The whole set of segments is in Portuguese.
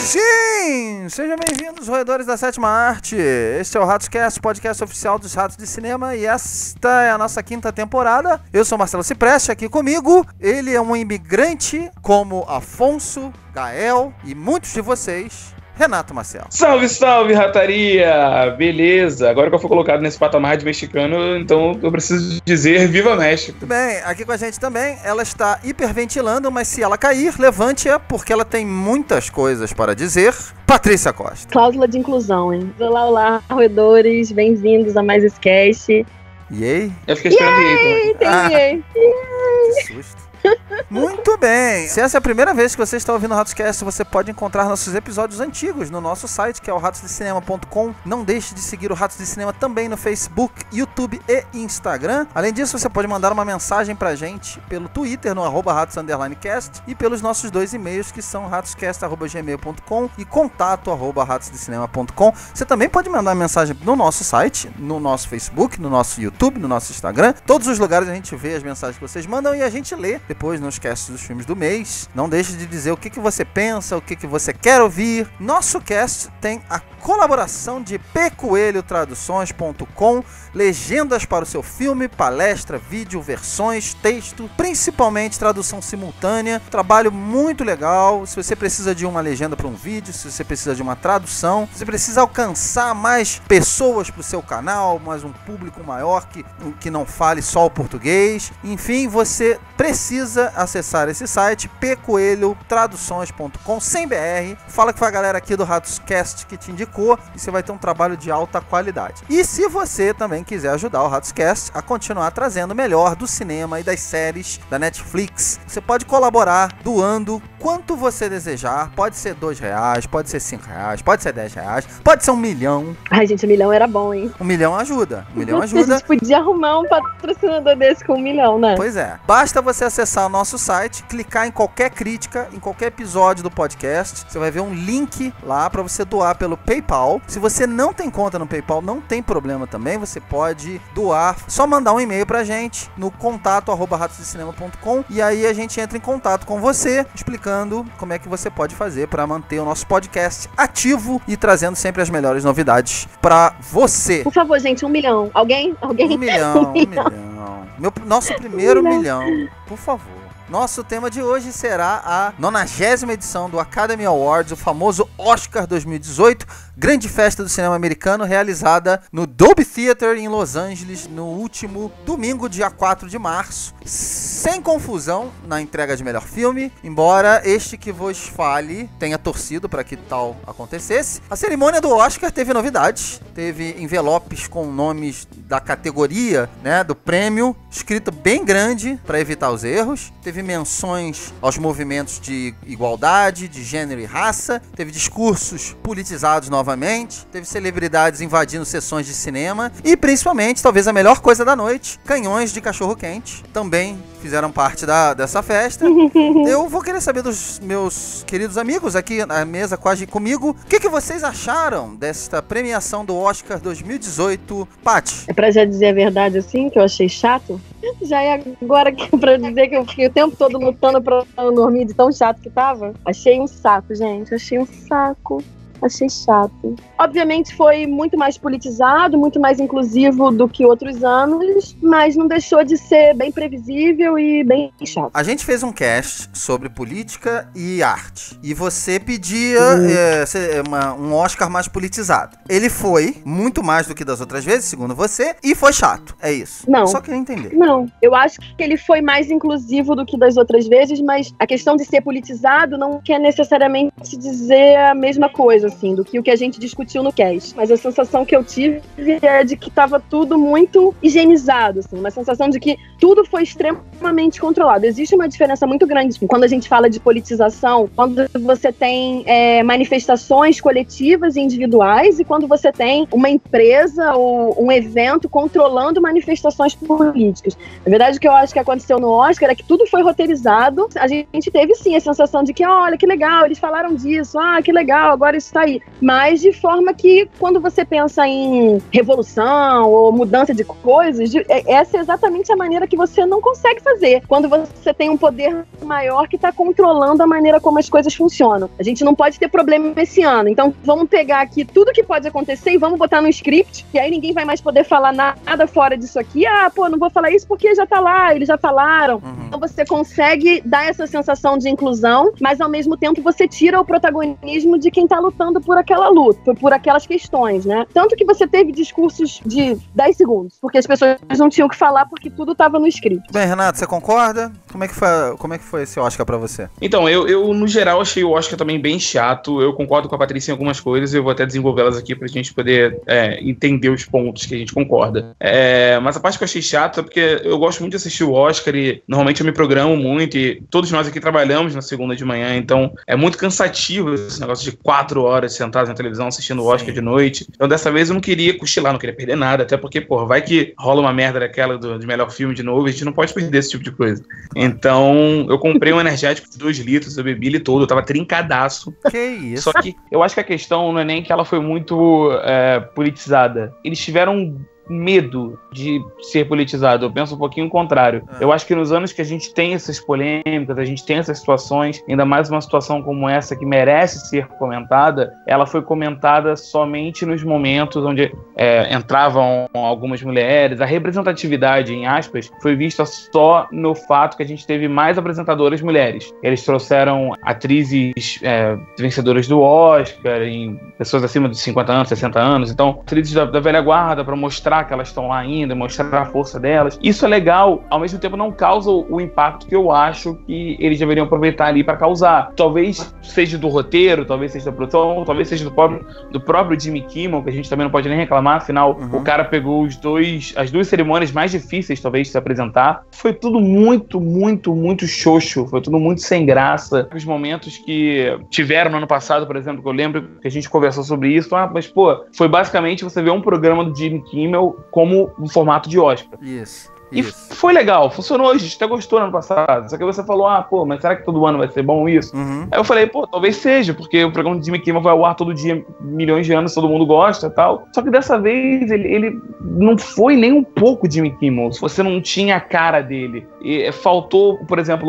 Sim! Sejam bem-vindos, roedores da sétima arte. Este é o RatosCast, podcast oficial dos Ratos de Cinema, e esta é a nossa quinta temporada. Eu sou Marcelo Cipreste, aqui comigo. Ele é um imigrante como Afonso, Gael e muitos de vocês, Renato Marcelo. Salve, salve, rataria! Beleza, agora que eu fui colocado nesse patamar de mexicano, então eu preciso dizer Viva México. Muito bem, aqui com a gente também, ela está hiperventilando, mas se ela cair, levante-a, porque ela tem muitas coisas para dizer. Patrícia Costa. Cláusula de inclusão, hein? Olá, olá, roedores, bem-vindos a mais esse cast. Yay? Eu fiquei esperando Yay! Tem Que susto. Muito bem! Se essa é a primeira vez que você está ouvindo o RatosCast, você pode encontrar nossos episódios antigos no nosso site, que é o ratosdecinema.com. Não deixe de seguir o Ratos de Cinema também no Facebook, YouTube e Instagram. Além disso, você pode mandar uma mensagem pra gente pelo Twitter, no @ratos_cast, e pelos nossos dois e-mails, que são ratoscast@gmail.com e contato@ratosdecinema.com. Você também pode mandar uma mensagem no nosso site, no nosso Facebook, no nosso YouTube, no nosso Instagram. Todos os lugares a gente vê as mensagens que vocês mandam e a gente lê depois nos casts dos filmes do mês. Não deixe de dizer o que você pensa, o que você quer ouvir. Nosso cast tem a colaboração de pcoelhotraduções.com, legendas para o seu filme, palestra, vídeo, versões, texto, principalmente tradução simultânea. Trabalho muito legal. Se você precisa de uma legenda para um vídeo, se você precisa de uma tradução, se você precisa alcançar mais pessoas para o seu canal, mais um público maior que não fale só o português, enfim, você precisa acessar esse site, pcoelhotraduções.com, sem BR. Fala que foi a galera aqui do RatosCast que te indicou e você vai ter um trabalho de alta qualidade. E se você também quiser ajudar o RatosCast a continuar trazendo o melhor do cinema e das séries da Netflix, você pode colaborar doando quanto você desejar. Pode ser R$2, pode ser R$5, pode ser R$10, pode ser R$1 milhão. Ai, gente, R$1 milhão era bom, hein? R$1 milhão ajuda. R$1 milhão A ajuda. gente podia arrumar um patrocinador desse com R$1 milhão, né? Pois é. Basta você acessar o nosso site, clicar em qualquer crítica, em qualquer episódio do podcast. Você vai ver um link lá para você doar pelo PayPal. Se você não tem conta no PayPal, não tem problema também. Você pode doar. Só mandar um e-mail pra gente no contato@ratosdecinema.com e aí a gente entra em contato com você, explicando como é que você pode fazer para manter o nosso podcast ativo e trazendo sempre as melhores novidades para você. Por favor, gente, R$1 milhão. Alguém? R$1 milhão, R$1 milhão. Nosso primeiro milhão, por favor. Nosso tema de hoje será a 90ª edição do Academy Awards, o famoso Oscar 2018, grande festa do cinema americano, realizada no Dolby Theatre em Los Angeles no último domingo, dia 4 de março. Sem confusão na entrega de melhor filme, embora este que vos fale tenha torcido para que tal acontecesse. A cerimônia do Oscar teve novidades, teve envelopes com nomes da categoria, né, do prêmio, escrito bem grande para evitar os erros. Teve menções aos movimentos de igualdade, de gênero e raça. Teve discursos politizados novamente. Teve celebridades invadindo sessões de cinema. E principalmente, talvez a melhor coisa da noite, canhões de cachorro-quente também fizeram parte dessa festa. Eu vou querer saber dos meus queridos amigos aqui na mesa quase comigo, o que vocês acharam desta premiação do Oscar 2018? Paty? É pra já dizer a verdade assim, que eu achei chato? Já é agora que pra dizer que eu fiquei o tempo todo lutando pra não dormir de tão chato que tava? Achei um saco, gente. Achei um saco. Achei chato. Obviamente foi muito mais politizado, muito mais inclusivo do que outros anos, mas não deixou de ser bem previsível e bem chato. A gente fez um cast sobre política e arte, e você pedia um Oscar mais politizado. Ele foi muito mais do que das outras vezes, segundo você, e foi chato, é isso? Não. Só queria entender. Não, eu acho que ele foi mais inclusivo do que das outras vezes, mas a questão de ser politizado não quer necessariamente dizer a mesma coisa, assim, do que o que a gente discutiu no cast. Mas a sensação que eu tive é de que tava tudo muito higienizado, assim, uma sensação de que tudo foi extremamente controlado. Existe uma diferença muito grande quando a gente fala de politização, quando você tem manifestações coletivas e individuais e quando você tem uma empresa ou um evento controlando manifestações políticas. Na verdade, o que eu acho que aconteceu no Oscar é que tudo foi roteirizado. A gente teve, sim, a sensação de que, olha, que legal, eles falaram disso, que legal, agora isso está aí. Mas de forma que, quando você pensa em revolução ou mudança de coisas, essa é exatamente a maneira que você não consegue fazer. Quando você tem um poder maior que está controlando a maneira como as coisas funcionam. A gente não pode ter problema esse ano. Então, vamos pegar aqui tudo que pode acontecer e vamos botar no script, e aí ninguém vai mais poder falar nada fora disso aqui. Não vou falar isso porque já tá lá, eles já falaram. Então, você consegue dar essa sensação de inclusão, mas ao mesmo tempo você tira o protagonismo de quem tá lutando por aquela luta, por aquelas questões, né? Tanto que você teve discursos de 10 segundos, porque as pessoas não tinham que falar porque tudo tava no script. Bem, Renato, você concorda? Como é que foi esse Oscar pra você? Então, eu no geral achei o Oscar também bem chato. Eu concordo com a Patrícia em algumas coisas, eu vou até desenvolvê-las aqui pra gente poder entender os pontos que a gente concorda. Mas a parte que eu achei chata é porque eu gosto muito de assistir o Oscar e normalmente eu me programo muito e todos nós aqui trabalhamos na segunda de manhã, então é muito cansativo esse negócio de 4 horas sentados na televisão assistindo o Oscar de noite. Então dessa vez eu não queria cochilar, não queria perder nada, até porque, vai que rola uma merda daquela de melhor filme de novo, a gente não pode perder esse tipo de coisa. Então eu comprei um energético de 2 litros, eu bebi ele todo, eu tava trincadaço. Que isso? Só que eu acho que a questão não é nem que ela foi muito politizada. Eles tiveram medo de ser politizado. Eu penso um pouquinho o contrário. Eu acho que nos anos que a gente tem essas polêmicas, a gente tem essas situações, ainda mais uma situação como essa que merece ser comentada, ela foi comentada somente nos momentos onde entravam algumas mulheres. A representatividade, em aspas, foi vista só no fato que a gente teve mais apresentadoras mulheres. Eles trouxeram atrizes vencedoras do Oscar, em pessoas acima de 50 anos, 60 anos, então atrizes da velha guarda, para mostrar que elas estão lá ainda, mostrar a força delas. Isso é legal, ao mesmo tempo não causa o impacto que eu acho que eles deveriam aproveitar ali para causar. Talvez seja do roteiro, talvez seja da produção, talvez seja do próprio Jimmy Kimmel, que a gente também não pode nem reclamar, afinal, o cara pegou as 2 cerimônias mais difíceis, talvez, de se apresentar. Foi tudo muito, muito, muito xoxo, foi tudo muito sem graça. Os momentos que tiveram no ano passado, por exemplo, que eu lembro que a gente conversou sobre isso, mas, foi basicamente você ver um programa do Jimmy Kimmel como um formato de Oscar. Isso. E foi legal, funcionou, a gente até gostou no ano passado. Só que você falou, mas será que todo ano vai ser bom isso? Aí eu falei, talvez seja, porque o programa de Jimmy Kimmel vai ao ar todo dia, milhões de anos, todo mundo gosta e tal. Só que dessa vez ele não foi nem um pouco Jimmy Kimmel, você não tinha a cara dele. E faltou, por exemplo,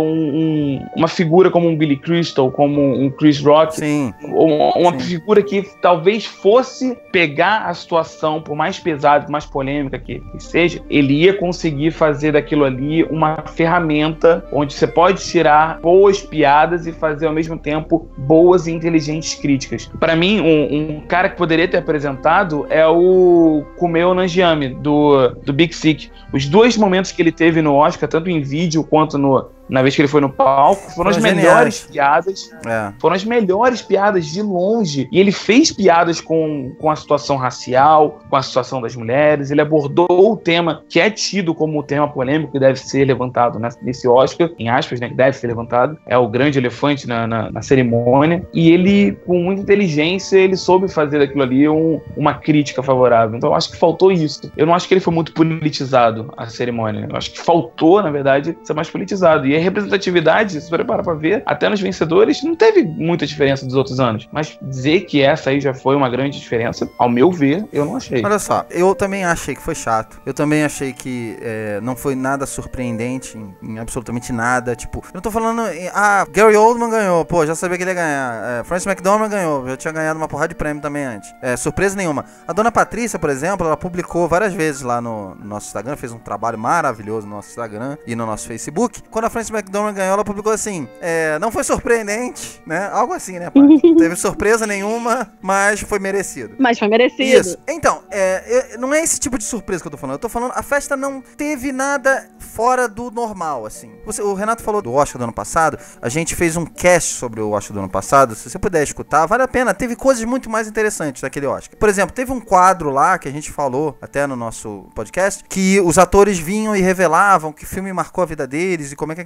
uma figura como um Billy Crystal, como um Chris Rock. Sim. Uma figura que talvez fosse pegar a situação, por mais pesada, por mais polêmica que seja, ele ia conseguir fazer daquilo ali uma ferramenta onde você pode tirar boas piadas e fazer ao mesmo tempo boas e inteligentes críticas. Para mim, um cara que poderia ter apresentado é o Kumail Nanjiani, do Big Sick. Os 2 momentos que ele teve no Oscar, tanto em vídeo quanto na vez que ele foi no palco, foram as melhores piadas. Foram as melhores piadas de longe. E ele fez piadas com a situação racial, com a situação das mulheres. Ele abordou o tema que é tido como o tema polêmico que deve ser levantado nesse Oscar, em aspas, né, que deve ser levantado. É o grande elefante na cerimônia. E ele, com muita inteligência, ele soube fazer daquilo ali uma crítica favorável. Então eu acho que faltou isso. Eu não acho que ele foi muito politizado, a cerimônia. Eu acho que faltou, na verdade, ser mais politizado. E a representatividade, se você parar pra ver, até nos vencedores, não teve muita diferença dos outros anos. Mas dizer que essa aí já foi uma grande diferença, ao meu ver, eu não achei. Olha só, eu também achei que foi chato. Eu também achei que não foi nada surpreendente em absolutamente nada. Tipo, eu não tô falando... Gary Oldman ganhou. Já sabia que ele ia ganhar. Frances McDormand ganhou. Já tinha ganhado uma porrada de prêmio também antes. Surpresa nenhuma. A dona Patrícia, por exemplo, ela publicou várias vezes lá no nosso Instagram, fez um trabalho maravilhoso no nosso Instagram e no nosso Facebook. Quando a Frances McDormand ganhou, ela publicou assim, não foi surpreendente, né? Algo assim, né, pai? Não teve surpresa nenhuma, mas foi merecido. Mas foi merecido. Isso. Então, não é esse tipo de surpresa que eu tô falando. Eu tô falando, a festa não teve nada fora do normal, assim. O Renato falou do Oscar do ano passado, a gente fez um cast sobre o Oscar do ano passado, se você puder escutar, vale a pena. Teve coisas muito mais interessantes daquele Oscar. Por exemplo, teve um quadro lá que a gente falou, até no nosso podcast, que os atores vinham e revelavam que filme marcou a vida deles e como é que aquele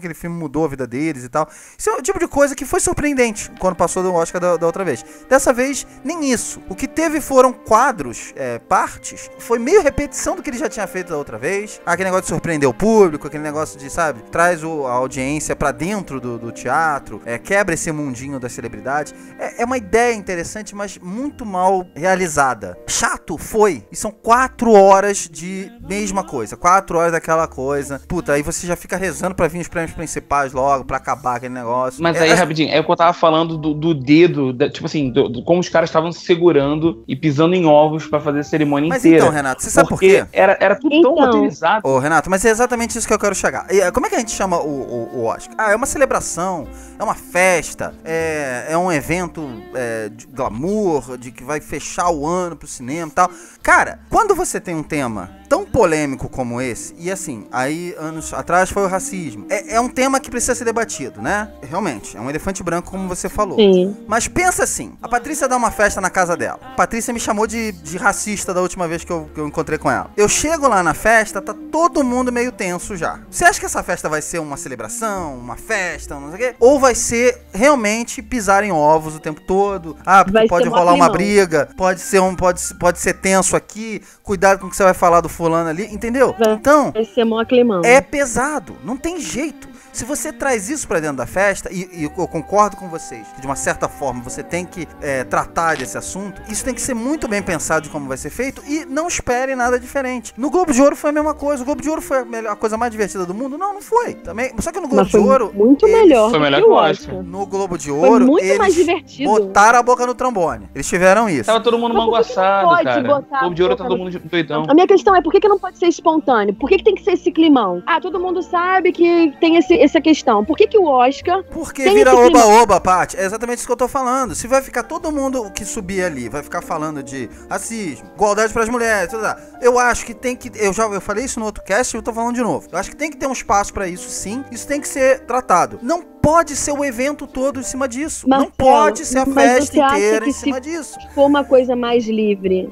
aquele filme mudou a vida deles e tal. Isso é o tipo de coisa que foi surpreendente quando passou do Oscar da outra vez. Dessa vez, nem isso. O que teve foram quadros, partes, foi meio repetição do que ele já tinha feito da outra vez. Aquele negócio de surpreender o público, aquele negócio de, sabe, traz a audiência pra dentro do teatro, quebra esse mundinho das celebridades. É uma ideia interessante, mas muito mal realizada. Chato foi. E são 4 horas de mesma coisa. 4 horas daquela coisa. Puta, aí você já fica rezando pra vir os prêmios principais logo, pra acabar aquele negócio. Mas aí, rapidinho, é o que eu tava falando do dedo, tipo assim, como os caras estavam se segurando e pisando em ovos pra fazer a cerimônia inteira. Mas então, Renato, você sabe por quê? Era tudo tão roteirizado. Ô, Renato, mas é exatamente isso que eu quero chegar. Como é que a gente chama o Oscar? É uma celebração, é uma festa, é um evento de glamour, de que vai fechar o ano pro cinema e tal. Cara, quando você tem um tema tão polêmico como esse, e assim, aí anos atrás foi o racismo, é um tema que precisa ser debatido, né? Realmente, é um elefante branco, como você falou. Sim. Mas pensa assim, a Patrícia dá uma festa na casa dela. A Patrícia me chamou de racista da última vez que eu encontrei com ela. Eu chego lá na festa, tá todo mundo meio tenso já. Você acha que essa festa vai ser uma celebração, uma festa, não sei o quê? Ou vai ser realmente pisar em ovos o tempo todo? Ah, porque pode rolar uma briga, pode ser tenso aqui, cuidado com o que você vai falar do fulano ali, entendeu? Então, vai ser mó climão. É pesado, não tem jeito. Se você traz isso pra dentro da festa, e eu concordo com vocês, que de uma certa forma você tem que tratar desse assunto, isso tem que ser muito bem pensado de como vai ser feito, e não espere nada diferente. No Globo de Ouro foi a mesma coisa. O Globo de Ouro foi a coisa mais divertida do mundo? Não foi. Também, só que no Globo de Ouro... muito melhor. Foi melhor que o Oscar. No Globo de Ouro, foi muito mais divertido. Botaram a boca no trombone. Eles tiveram isso. Tava todo mundo manguaçado, cara. No Globo de Ouro tá todo mundo doidão. A minha questão é, por que não pode ser espontâneo? Por que tem que ser esse climão? Ah, todo mundo sabe que tem essa questão. Por que o Oscar... Porque vira oba-oba, Paty. É exatamente isso que eu tô falando. Se vai ficar todo mundo que subir ali, vai ficar falando de racismo, igualdade pras mulheres, tudo lá. Eu acho que tem que... Eu falei isso no outro cast e eu tô falando de novo. Eu acho que tem que ter um espaço pra isso, sim. Isso tem que ser tratado. Não pode ser o evento todo em cima disso. Marcelo, não pode ser a festa inteira em cima disso. Se for uma coisa mais livre...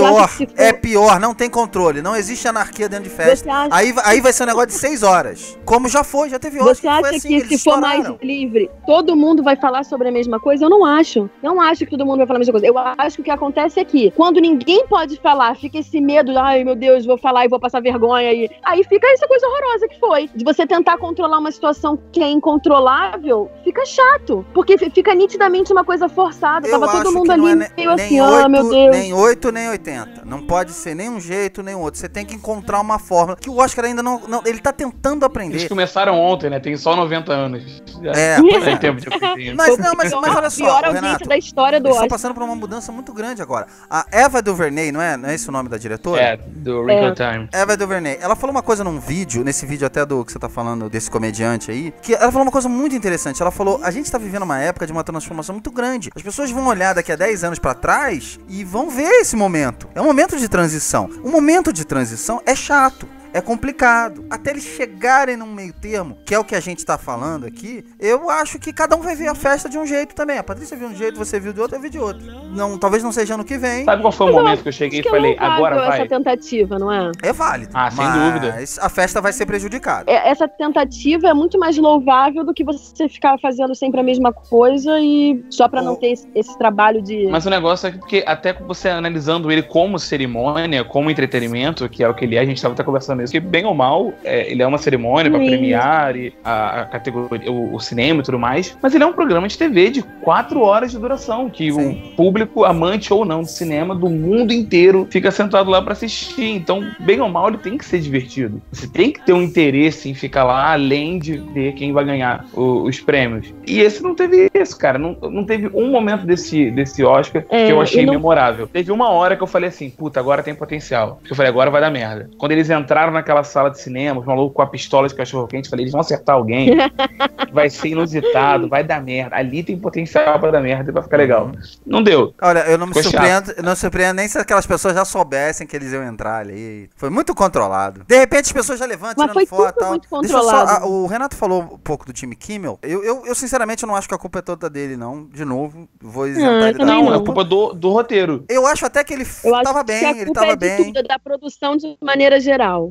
É pior. Não tem controle. Não existe anarquia dentro de festa. Aí vai ser um negócio de 6 horas. Como já teve hoje. Você acha que se for mais livre, todo mundo vai falar sobre a mesma coisa? Eu não acho. Não acho que todo mundo vai falar a mesma coisa. Eu acho que o que acontece é que, quando ninguém pode falar, fica esse medo, ai meu Deus, vou falar e vou passar vergonha. Aí fica essa coisa horrorosa que foi. De você tentar controlar uma situação que é incontrolável, fica chato. Porque fica nitidamente uma coisa forçada. Tava todo mundo ali meio assim, meu Deus. Nem 8, nem 80. Não pode ser nem um jeito, nem outro. Você tem que encontrar uma fórmula. Que o Oscar ainda não ele tá tentando aprender. Eles começaram ontem, né? Tem só 90 anos. Tem tempo de aprender. Mas olha só, Renato, da história do Oscar. Estão passando por uma mudança muito grande agora. A Eva DuVernay, não é esse o nome da diretora? Do Wrinkle Time. Eva DuVernay. Ela falou uma coisa nesse vídeo até do que você tá falando, desse comediante aí, que ela falou uma coisa muito interessante. Ela falou, a gente tá vivendo uma época de uma transformação muito grande. As pessoas vão olhar daqui a 10 anos pra trás e vão ver esse momento. É um momento de transição. Um momento de transição é chato. É complicado. Até eles chegarem num meio termo, que é o que a gente tá falando aqui, eu acho que cada um vai ver a festa de um jeito também. A Patrícia viu de um jeito, você viu de outro, eu vi de outro. Não, talvez não seja ano que vem. Sabe qual foi o momento que eu cheguei e falei, agora vai? Essa tentativa, não é? É válido. Sem dúvida. A festa vai ser prejudicada. Essa tentativa é muito mais louvável do que você ficar fazendo sempre a mesma coisa e só pra não ter esse trabalho de... Mas o negócio é que, porque até você analisando ele como cerimônia, como entretenimento, que é o que ele é, a gente tava até conversando isso, que bem ou mal, ele é uma cerimônia pra premiar e a categoria, o cinema e tudo mais, mas ele é um programa de TV de 4 horas de duração, que o público, amante ou não de cinema, do mundo inteiro, fica sentado lá pra assistir. Então, bem ou mal, ele tem que ser divertido. Você tem que ter um interesse em ficar lá, além de ver quem vai ganhar os prêmios. E esse não teve isso, cara. Não teve um momento desse Oscar que eu achei memorável. Teve uma hora que eu falei assim, puta, agora tem potencial. Porque eu falei, agora vai dar merda. Quando eles entraram naquela sala de cinema, os malucos com a pistola de cachorro-quente, falei, eles vão acertar alguém. Vai ser inusitado, vai dar merda. Ali tem potencial pra dar merda e vai ficar legal. Não deu. Olha, eu não me surpreendo nem se aquelas pessoas já soubessem que eles iam entrar ali. Foi muito controlado. De repente as pessoas já levantam, tirando foto e tal. Muito controlado. O Renato falou um pouco do Jimmy Kimmel. Eu sinceramente não acho que a culpa é toda dele, não. De novo, vou isentar ele da culpa. Não, é culpa do roteiro. Eu acho até que ele tava bem, ele tava bem. Da produção de maneira geral.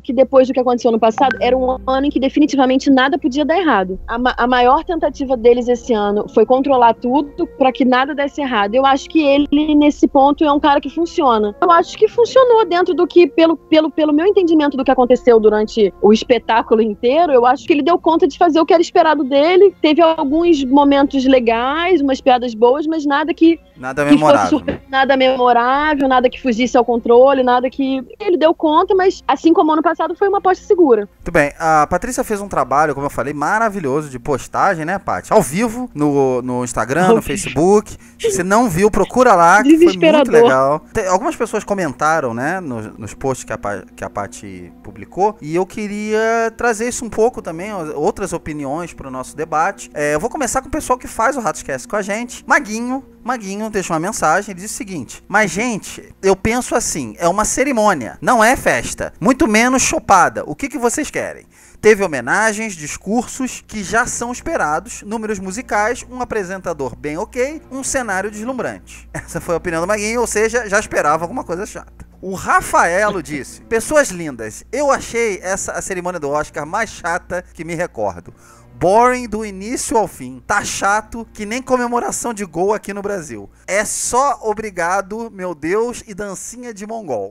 que depois do que aconteceu no passado, era um ano em que definitivamente nada podia dar errado. A maior tentativa deles esse ano foi controlar tudo pra que nada desse errado. Eu acho que ele, nesse ponto, é um cara que funciona. Eu acho que funcionou dentro do que, pelo meu entendimento do que aconteceu durante o espetáculo inteiro, eu acho que ele deu conta de fazer o que era esperado dele. Teve alguns momentos legais, umas piadas boas, mas nada que... Nada memorável. Nada memorável, nada que fugisse ao controle, nada que... Ele deu conta, mas assim como ano passado, foi uma aposta segura. Muito bem. A Patrícia fez um trabalho, como eu falei, maravilhoso de postagem, né, Paty? Ao vivo, no Instagram, no Facebook. Se você não viu, procura lá, que foi muito legal. Algumas pessoas comentaram, né, nos posts que a Paty publicou, e eu queria trazer isso um pouco também, outras opiniões para o nosso debate. Eu vou começar com o pessoal que faz o Ratoscast com a gente. Maguinho deixou uma mensagem, ele disse o seguinte: mas gente, eu penso assim, é uma cerimônia, não é festa, muito menos chopada, o que vocês querem? Teve homenagens, discursos que já são esperados, números musicais, um apresentador bem ok, um cenário deslumbrante. Essa foi a opinião do Maguinho, ou seja, já esperava alguma coisa chata. O Rafaelo disse: pessoas lindas, eu achei a cerimônia do Oscar mais chata que me recordo. Boring do início ao fim. Tá chato que nem comemoração de gol aqui no Brasil. É só obrigado, meu Deus, e dancinha de mongol.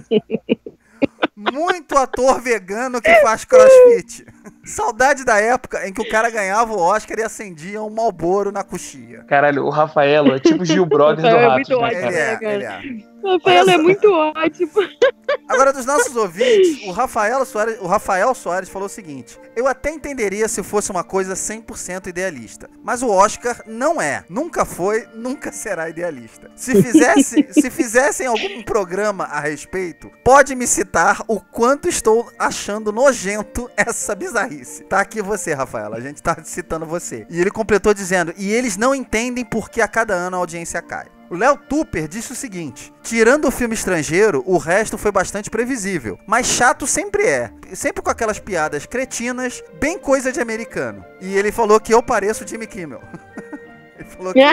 Muito ator vegano que faz crossfit. Saudade da época em que o cara ganhava o Oscar e acendia um Marlboro na coxia. Caralho, o Rafaelo é tipo Gil Brothers do Rato. Ele é. O Rafaelo é muito ótimo. Agora, dos nossos ouvintes, o Rafael Soares falou o seguinte: eu até entenderia se fosse uma coisa 100% idealista, mas o Oscar não é, nunca foi, nunca será idealista. Se fizessem algum programa a respeito, pode me citar o quanto estou achando nojento essa bizarrice. Tá aqui você, Rafael, a gente tá citando você. E ele completou dizendo: e eles não entendem por que a cada ano a audiência cai. O Léo Tupper disse o seguinte: tirando o filme estrangeiro, o resto foi bastante previsível, mas chato sempre é, sempre com aquelas piadas cretinas, bem coisa de americano. E ele falou que eu pareço Jimmy Kimmel. Ele falou que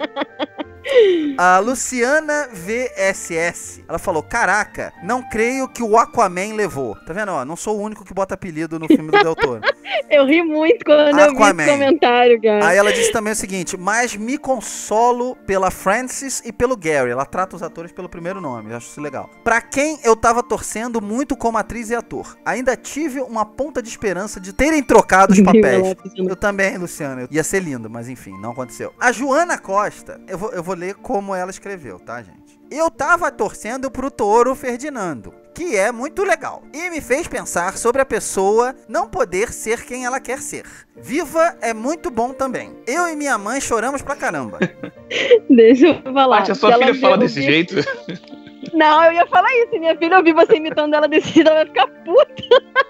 A Luciana VSS, ela falou: caraca, não creio que o Aquaman levou. Tá vendo? Ó, não sou o único que bota apelido no filme do Del Toro. Eu ri muito quando eu vi esse comentário, cara. Aí ela disse também o seguinte: mas me consolo pela Frances e pelo Gary. Ela trata os atores pelo primeiro nome, eu acho isso legal. Pra quem eu tava torcendo muito como atriz e ator. Ainda tive uma ponta de esperança de terem trocado os papéis. Eu também, Luciana. Ia ser lindo, mas enfim, não aconteceu. A Joana Costa, eu vou ler como ela escreveu, tá, gente? Eu tava torcendo pro Touro Ferdinando, que é muito legal, e me fez pensar sobre a pessoa não poder ser quem ela quer ser. Viva é muito bom também. Eu e minha mãe choramos pra caramba. Deixa eu falar. Paty, a sua filha fala desse jeito? Não, eu ia falar isso. Minha filha, eu vi você imitando ela desse jeito, ela vai ficar puta.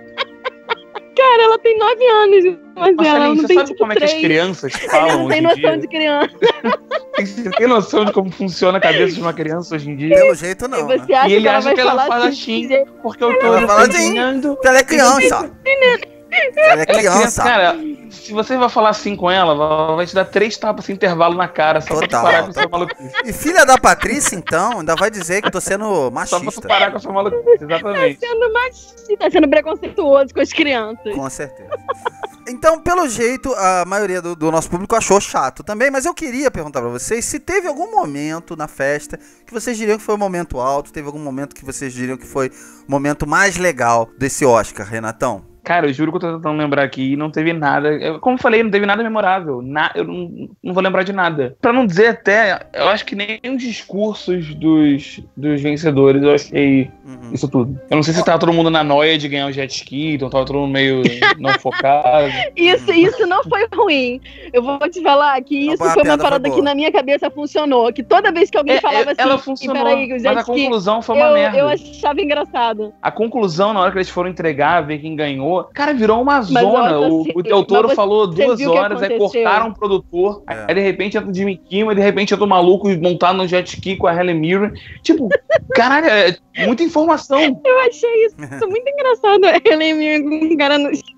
Cara, ela tem 9 anos, mas ela não tem, sabe tipo, como 3. É que as crianças falam ela não tem hoje em noção dia? de criança. Você tem noção de como funciona a cabeça de uma criança hoje em dia? Pelo jeito não, Você acha e ele que ela acha vai que ela falar fala assim, assim, porque eu tô ela fala assim, ela é criança. Ela é criança. Cara, se você vai falar assim com ela vai te dar 3 tapas sem intervalo na cara, só pra tu parar com essa maluquice. E filha da Patrícia, então, ainda vai dizer que eu tô sendo machista. Só pra tu parar com essa maluquice, exatamente. Tá sendo machista, tá sendo preconceituoso com as crianças. Com certeza. Então, pelo jeito, a maioria do nosso público achou chato também, mas eu queria perguntar pra vocês se teve algum momento na festa que vocês diriam que foi o momento alto, teve algum momento que vocês diriam que foi o momento mais legal desse Oscar, Renatão? Cara, eu juro que eu tô tentando lembrar aqui e não teve nada. Como eu falei, não teve nada memorável. Eu não vou lembrar de nada. Pra não dizer até, eu acho que nem os discursos dos vencedores eu achei isso tudo. Eu não sei se tava todo mundo na noia de ganhar o jet ski, então tava todo mundo meio não focado. Isso não foi ruim. Eu vou te falar que isso foi uma parada que na minha cabeça funcionou. Que toda vez que alguém falava assim, ela funcionou, peraí, o jet mas a conclusão foi uma merda. Eu achava engraçado. A conclusão, na hora que eles foram entregar, ver quem ganhou, cara, virou uma zona. O Del Toro falou 2 horas, aí cortaram o produtor, aí de repente entra o Jimmy Kimmel, aí de repente entra o maluco montado no jet ski com a Helen Mirren. Tipo, caralho, é muita informação. Eu achei isso muito engraçado, a Helen Mirren com um cara no jet ski.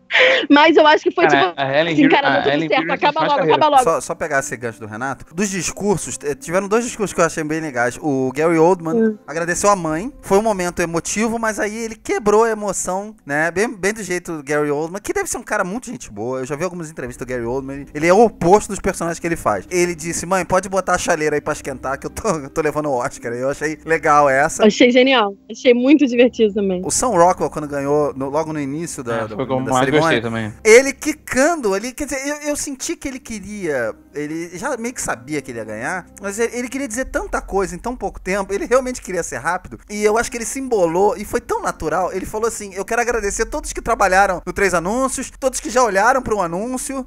Mas eu acho que foi Cara, tipo a Helen assim, Mirren- cara, a deu tudo Helen certo, Mirren acaba faz logo, carreira. acaba logo. Só pegar esse gancho do Renato. Dos discursos, tiveram 2 discursos que eu achei bem legais. O Gary Oldman agradeceu a mãe. Foi um momento emotivo, mas aí ele quebrou a emoção, né? Bem do jeito do Gary Oldman, que deve ser um cara muito gente boa. Eu já vi algumas entrevistas do Gary Oldman. Ele é o oposto dos personagens que ele faz. Ele disse, mãe, pode botar a chaleira aí pra esquentar, que eu tô levando o Oscar. Eu achei legal essa. Achei genial. Achei muito divertido também. O Sam Rockwell, quando ganhou, logo no início Foi como da mais cerimônia, gostei também. ele quicando ali, quer dizer, eu senti que ele queria, ele já meio que sabia que ele ia ganhar, mas ele queria dizer tanta coisa em tão pouco tempo, ele realmente queria ser rápido, e eu acho que ele se embolou, e foi tão natural, ele falou assim, eu quero agradecer todos que trabalharam no 3 Anúncios, todos que já olharam para um anúncio,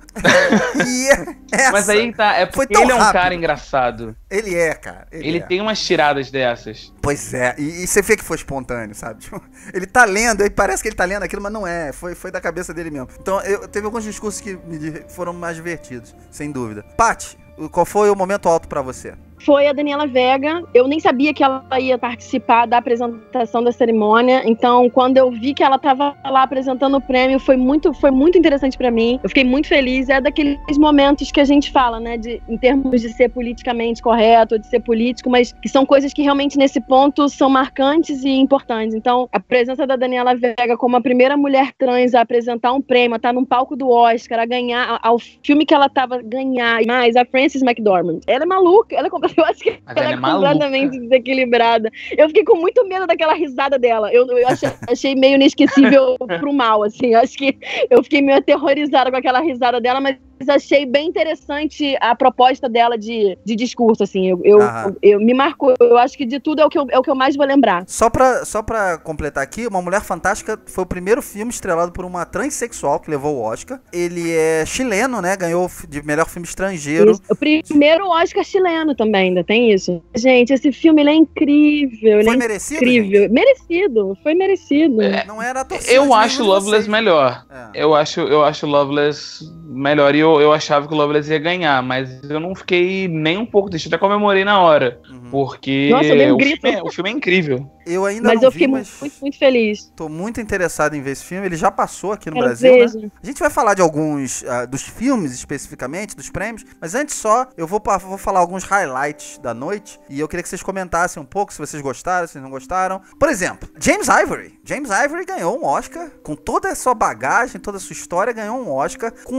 e essa Mas aí tá, é foi porque tão ele é um rápido. cara engraçado. Ele é, cara. Ele é. tem umas tiradas dessas. Pois é, e você vê que foi espontâneo, sabe? Tipo, ele tá lendo, aí parece que ele tá lendo aquilo, mas não é, foi da cabeça dele mesmo. Então, teve alguns discursos que foram mais divertidos, sem dúvida. Paty, qual foi o momento alto pra você? Foi a Daniela Vega. Eu nem sabia que ela ia participar da apresentação da cerimônia. Então, quando eu vi que ela estava lá apresentando o prêmio, foi muito interessante para mim. Eu fiquei muito feliz. É daqueles momentos que a gente fala, né, em termos de ser politicamente correto, de ser político, mas que são coisas que realmente nesse ponto são marcantes e importantes. Então, a presença da Daniela Vega como a primeira mulher trans a apresentar um prêmio, a estar num palco do Oscar, a ganhar, ao filme que ela estava a ganhar, mais a Frances McDormand. Ela é maluca, eu acho que Mas ela ela é é maluca. completamente desequilibrada. Eu fiquei com muito medo daquela risada dela. Eu achei meio inesquecível pro mal, assim. Eu acho que eu fiquei meio aterrorizada com aquela risada dela, mas achei bem interessante a proposta dela de discurso, assim. Eu me marcou. Eu acho que de tudo é o que eu mais vou lembrar. Só pra completar aqui, Uma Mulher Fantástica foi o primeiro filme estrelado por uma transexual que levou o Oscar. Ele é chileno, né? Ganhou de melhor filme estrangeiro. Isso. O primeiro Oscar chileno também, ainda tem isso. Gente, esse filme, ele é incrível. Foi merecido, incrível. gente? Merecido, foi merecido. Não era a torcida Eu de acho nenhum de Loveless vocês. melhor. É. Eu acho Loveless melhor. E eu achava que o Loveless ia ganhar, mas eu não fiquei nem um pouco triste. Eu até comemorei na hora. Porque Nossa, eu dei um grito. O filme é incrível. Eu ainda Mas não eu vi, fiquei mas muito feliz. tô muito interessado em ver esse filme. Ele já passou aqui no Quero Brasil, ver, né? gente. A gente vai falar de alguns dos filmes especificamente, dos prêmios, mas antes só, eu vou falar alguns highlights da noite e eu queria que vocês comentassem um pouco se vocês gostaram, se vocês não gostaram. Por exemplo, James Ivory. James Ivory ganhou um Oscar com toda a sua bagagem, toda a sua história, ganhou um Oscar com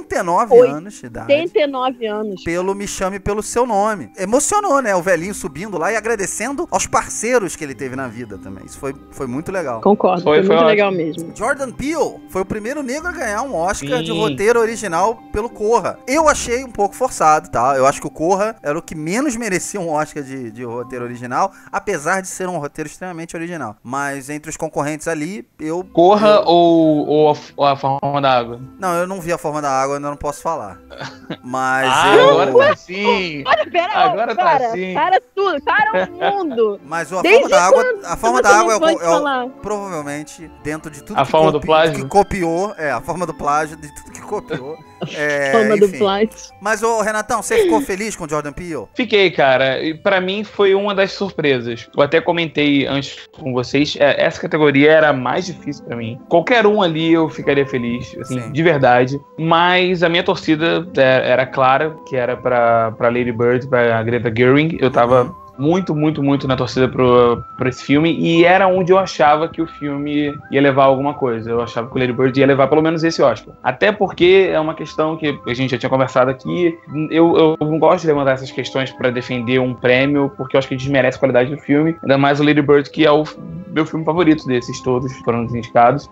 89 anos de idade. 89 anos. Pelo Me Chame Pelo Seu Nome. Emocionou, né? O velhinho subindo lá e agradecendo aos parceiros que ele teve na vida também. Isso foi muito legal. Concordo, foi muito ótimo. legal mesmo. Jordan Peele foi o primeiro negro a ganhar um Oscar Sim. de roteiro original pelo Corra. Eu achei um pouco forçado, tá? Eu acho que o Corra era o que menos merecia um Oscar de roteiro original, apesar de ser um roteiro extremamente original. Mas entre os concorrentes ali, Corra ou a Forma da Água? Não, eu não vi A Forma da Água, ainda não posso falar. Mas Agora tá sim. Olha, pera, Agora tá assim. para tudo, para o mundo. Mas a Desde Forma da Água, quando a Forma você da não Água pode é falar? provavelmente dentro de tudo A Forma do Plágio? que copiou, a forma do plágio, de tudo que copiou. Forma do enfim. plágio. Mas, ô Renatão, você ficou feliz com Jordan Peele? Fiquei, cara. E pra mim foi uma das surpresas. Eu até comentei antes com vocês, essa categoria era a mais difícil pra mim. Qualquer um ali eu ficaria feliz, assim, Sim. de verdade. Mas a minha torcida era clara, que era pra Lady Bird, pra Greta Gerwig. Eu tava muito na torcida pra esse filme, e era onde eu achava que o filme ia levar alguma coisa. Eu achava que o Lady Bird ia levar pelo menos esse Oscar. Até porque é uma questão que a gente já tinha conversado aqui. Eu não gosto de levantar essas questões pra defender um prêmio, porque eu acho que desmerece a qualidade do filme. Ainda mais o Lady Bird, que é o meu filme favorito desses todos, foram indicados.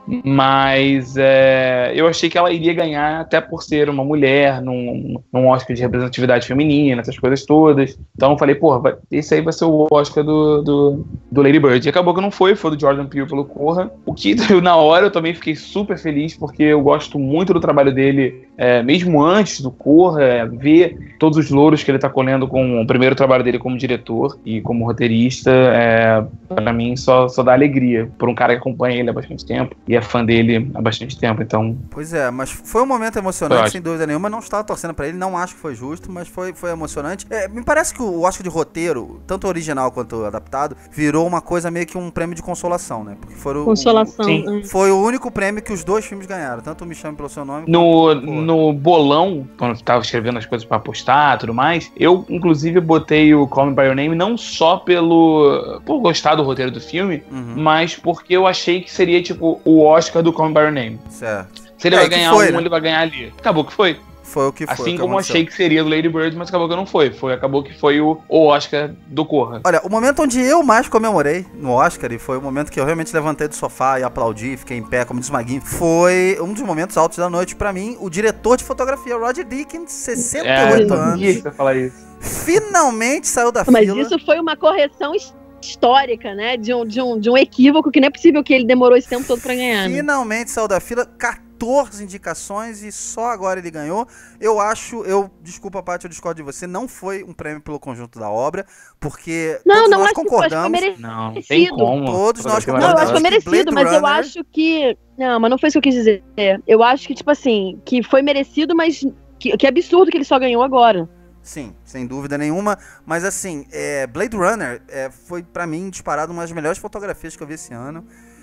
Mas eu achei que ela iria ganhar, até por ser uma mulher, num Oscar de representatividade feminina, essas coisas todas. Então eu falei, porra, esse aí vai ser o Oscar do Lady Bird. E acabou que não foi do Jordan Peele pelo Corra. O que na hora eu também fiquei super feliz, porque eu gosto muito do trabalho dele, mesmo antes do Corra, ver todos os louros que ele tá colhendo com o primeiro trabalho dele como diretor e como roteirista, pra mim só dá alegria por um cara que acompanha ele há bastante tempo e é fã dele há bastante tempo, então... Pois é, mas foi um momento emocionante, sem dúvida nenhuma. Não estava torcendo pra ele, não acho que foi justo, mas foi emocionante. Me parece que o Oscar de roteiro, tanto original quanto adaptado, virou uma coisa meio que um prêmio de consolação, né? Porque consolação. Foi o único prêmio que os dois filmes ganharam, tanto o Me Chame Pelo Seu Nome no bolão, quando eu tava escrevendo as coisas pra apostar e tudo mais, eu inclusive botei o Call Me By Your Name não só por gostar do roteiro do filme, mas porque eu achei que seria tipo o Oscar do Call Me By Your Name. Certo. Se ele vai ganhar ele vai ganhar ali. Acabou que foi. Foi o que foi. Assim como eu achei que seria do Lady Bird, mas acabou que não foi. Acabou que foi o Oscar do Corra. Olha, o momento onde eu mais comemorei no Oscar, e foi o momento que eu realmente levantei do sofá e aplaudi, fiquei em pé, como diz Maguinho, foi um dos momentos altos da noite pra mim, o diretor de fotografia, Roger Deakins, 68 anos. Eu ia falar isso. Finalmente saiu da fila. Mas isso foi uma correção histórica, né? De um equívoco que não é possível que ele demorou esse tempo todo pra ganhar. Finalmente saiu da fila, 14 indicações e só agora ele ganhou. Desculpa, Paty, eu discordo de você, não foi um prêmio pelo conjunto da obra, porque todos nós concordamos. Não tem como. Todos nós concordamos. Não, eu acho que foi merecido, mas eu acho que... Não, mas não foi isso que eu quis dizer. Eu acho que, tipo assim, que foi merecido, mas que absurdo que ele só ganhou agora. Sim, sem dúvida nenhuma, mas assim, Blade Runner foi pra mim disparado uma das melhores fotografias que eu vi esse ano.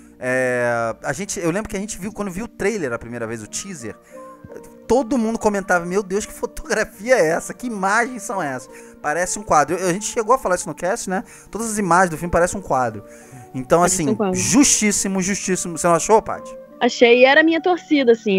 Eu lembro que a gente viu, quando viu o trailer a primeira vez, o teaser, todo mundo comentava, meu Deus, que fotografia é essa? Que imagens são essas? Parece um quadro. A gente chegou a falar isso no cast, né? Todas as imagens do filme parecem um quadro. Então, assim, justíssimo. Você não achou, Paty? Achei, e era a minha torcida, assim.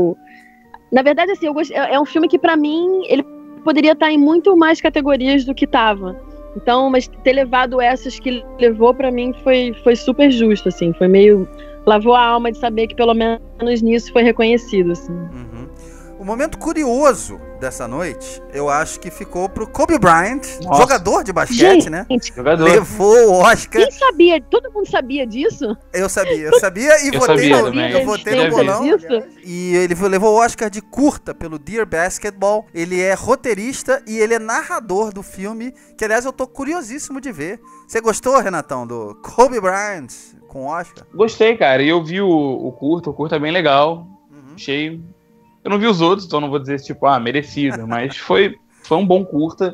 Na verdade, assim, é um filme que pra mim, ele poderia estar em muito mais categorias do que tava. Então, mas ter levado essas que ele levou, pra mim, foi super justo, assim. Foi meio... Lavou a alma de saber que pelo menos nisso foi reconhecido, assim. O momento curioso dessa noite, eu acho que ficou pro Kobe Bryant, jogador de basquete, né? Jogador. Levou o Oscar. Quem sabia? Todo mundo sabia disso? Eu sabia e eu votei no bolão. E ele levou o Oscar de curta pelo Dear Basketball. Ele é roteirista e ele é narrador do filme, que aliás eu tô curiosíssimo de ver. Você gostou, Renatão, do Kobe Bryant com o Oscar? Gostei, cara. E eu vi o curta é bem legal. Achei... Eu não vi os outros, então não vou dizer tipo, merecido, mas foi um bom curta.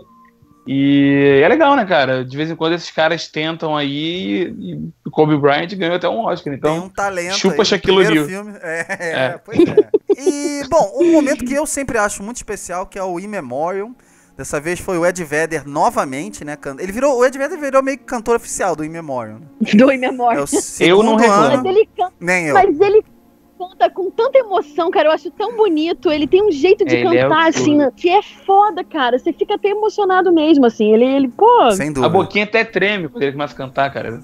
E é legal, né, cara? De vez em quando esses caras tentam aí e o Kobe Bryant ganhou até um Oscar, então... Tem um talento chupa Shaquille O'Neal. Pois é. E, bom, um momento que eu sempre acho muito especial, que é o In Memoriam. Dessa vez foi o Ed Vedder novamente, né? O Ed Vedder virou meio que cantor oficial do In Memoriam. Do In Memoriam. Eu não reclamo. Nem eu. Mas ele canta com tanta emoção, cara, eu acho tão bonito, ele tem um jeito de cantar, assim, que é foda, cara, você fica até emocionado mesmo, assim, ele pô... Sem dúvida. A boquinha até treme quando ele começa a cantar, cara.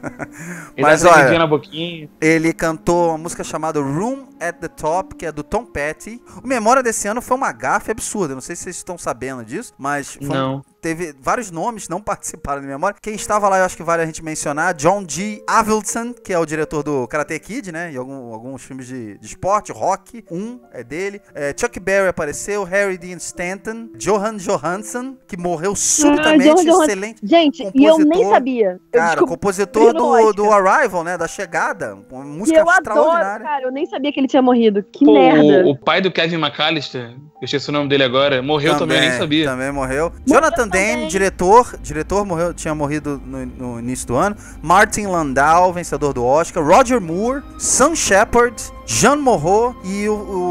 Mas olha, na boquinha. Ele cantou uma música chamada Room at the Top, que é do Tom Petty. O Memória desse ano foi uma gafe absurda, não sei se vocês estão sabendo disso, mas... Teve vários nomes, não participaram de Memória. Quem estava lá, eu acho que vale a gente mencionar, John G. Avildsen, que é o diretor do Karate Kid, né? E alguns filmes de esporte, Rock, é dele. Chuck Berry apareceu, Harry Dean Stanton, Johan Johansson, que morreu subitamente, excelente. Gente, e eu nem sabia. Cara, compositor do Arrival, né? Da Chegada. Uma música extraordinária. Adoro, cara, eu nem sabia que ele tinha morrido. Que merda. O pai do Kevin McAllister, eu esqueci o nome dele agora, morreu também, eu nem sabia. Também morreu. Jonathan Demme, diretor tinha morrido no início do ano. Martin Landau, vencedor do Oscar. Roger Moore, Sam Shepard, Jean Moreau e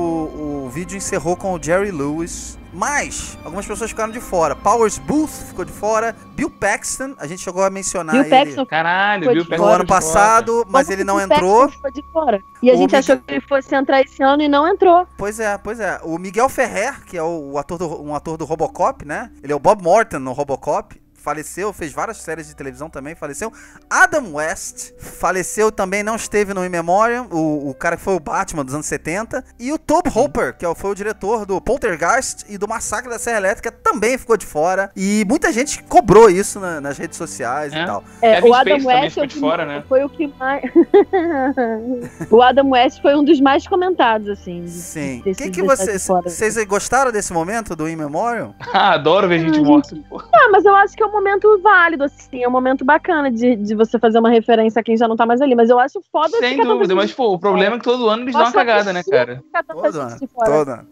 o vídeo encerrou com o Jerry Lewis. Mas algumas pessoas ficaram de fora. Powers Booth ficou de fora. Bill Paxton, a gente chegou a mencionar Bill Paxton, caralho, Bill Paxton no ano passado, mas ele não entrou. Ficou de fora. E a gente achou que ele fosse entrar esse ano e não entrou. Pois é. O Miguel Ferrer, que é um ator do Robocop, né? Ele é o Bob Morton no Robocop. Faleceu, fez várias séries de televisão também, faleceu. Adam West faleceu também, não esteve no In Memoriam, o cara que foi o Batman dos anos 70. E o Tobe Hooper, que foi o diretor do Poltergeist e do Massacre da Serra Elétrica, também ficou de fora. E muita gente cobrou isso nas redes sociais e tal. O Adam West ficou de fora, né? Foi o que mais... O Adam West foi um dos mais comentados, assim. Sim. Vocês gostaram desse momento do In Memoriam? Adoro ver gente morta. Mas eu acho que é um momento válido, assim, é um momento bacana de você fazer uma referência a quem já não tá mais ali, mas eu acho foda. Sem dúvida, mas pô, o problema é que todo ano eles dão uma cagada, né, cara? Todo ano.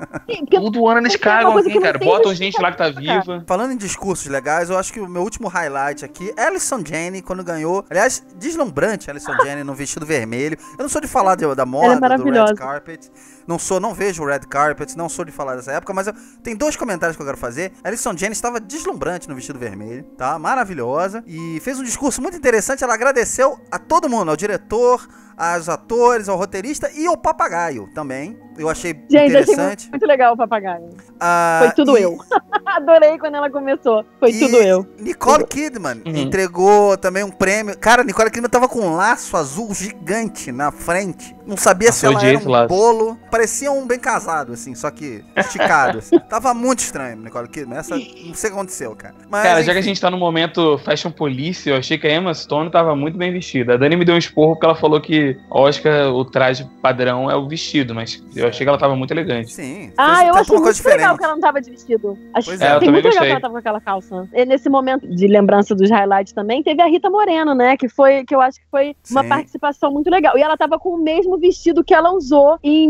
Todo ano eles cagam alguém, cara. Botam gente lá que tá viva. Falando em discursos legais, eu acho que o meu último highlight aqui é Allison Janney, quando ganhou. Aliás, deslumbrante Allison Janney no vestido vermelho. Eu não sou de falar da moda, do red carpet. Não vejo o red carpet, não sou de falar dessa época, mas tem 2 comentários que eu quero fazer. Allison Janney estava deslumbrante no vestido vermelho, tá? Maravilhosa. E fez um discurso muito interessante. Ela agradeceu a todo mundo, ao diretor, aos atores, ao roteirista e ao papagaio também. Eu achei interessante. Achei muito legal o papagaio. Foi tudo eu. Adorei quando ela começou. Foi tudo eu. Nicole Kidman entregou também um prêmio. Cara, Nicole Kidman tava com um laço azul gigante na frente. Não sabia se ela era um bolo. Parecia um bem casado, assim, só que esticado. Assim. Tava muito estranho, Nicole Kidman. Não sei o que aconteceu, cara. Mas, cara, já que a gente tá no momento Fashion Police, eu achei que a Emma Stone tava muito bem vestida. A Dani me deu um esporro porque ela falou que Oscar, o traje padrão é o vestido, mas eu achei que ela tava muito elegante. Sim. Eu achei muito legal que ela não tava de vestido. Achei muito legal que ela tava com aquela calça. E nesse momento de lembrança dos highlights também, teve a Rita Moreno, né? Que eu acho que foi uma participação muito legal. E ela tava com o mesmo vestido que ela usou em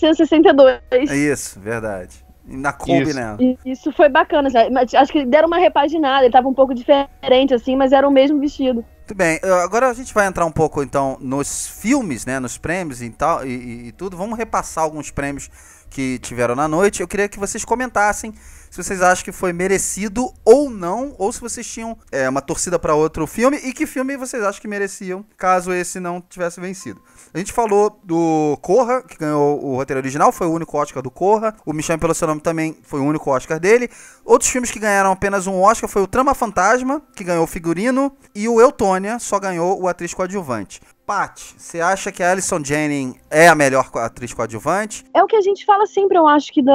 1962. Isso, verdade. Na Kombi, né? Isso foi bacana, já. Mas acho que deram uma repaginada, ele tava um pouco diferente, assim, mas era o mesmo vestido. Muito bem, agora a gente vai entrar um pouco, então, nos filmes, né, nos prêmios e tal, e tudo. Vamos repassar alguns prêmios que tiveram na noite. Eu queria que vocês comentassem se vocês acham que foi merecido ou não, ou se vocês tinham uma torcida para outro filme, e que filme vocês acham que mereciam, caso esse não tivesse vencido. A gente falou do Corra, que ganhou o roteiro original, foi o único Oscar do Corra. O Me Chame Pelo Seu Nome também foi o único Oscar dele. Outros filmes que ganharam apenas um Oscar foi o Trama Fantasma, que ganhou o figurino, e o Eutônia só ganhou o atriz coadjuvante. Paty, você acha que a Allison Janney é a melhor atriz coadjuvante? É o que a gente fala sempre, eu acho que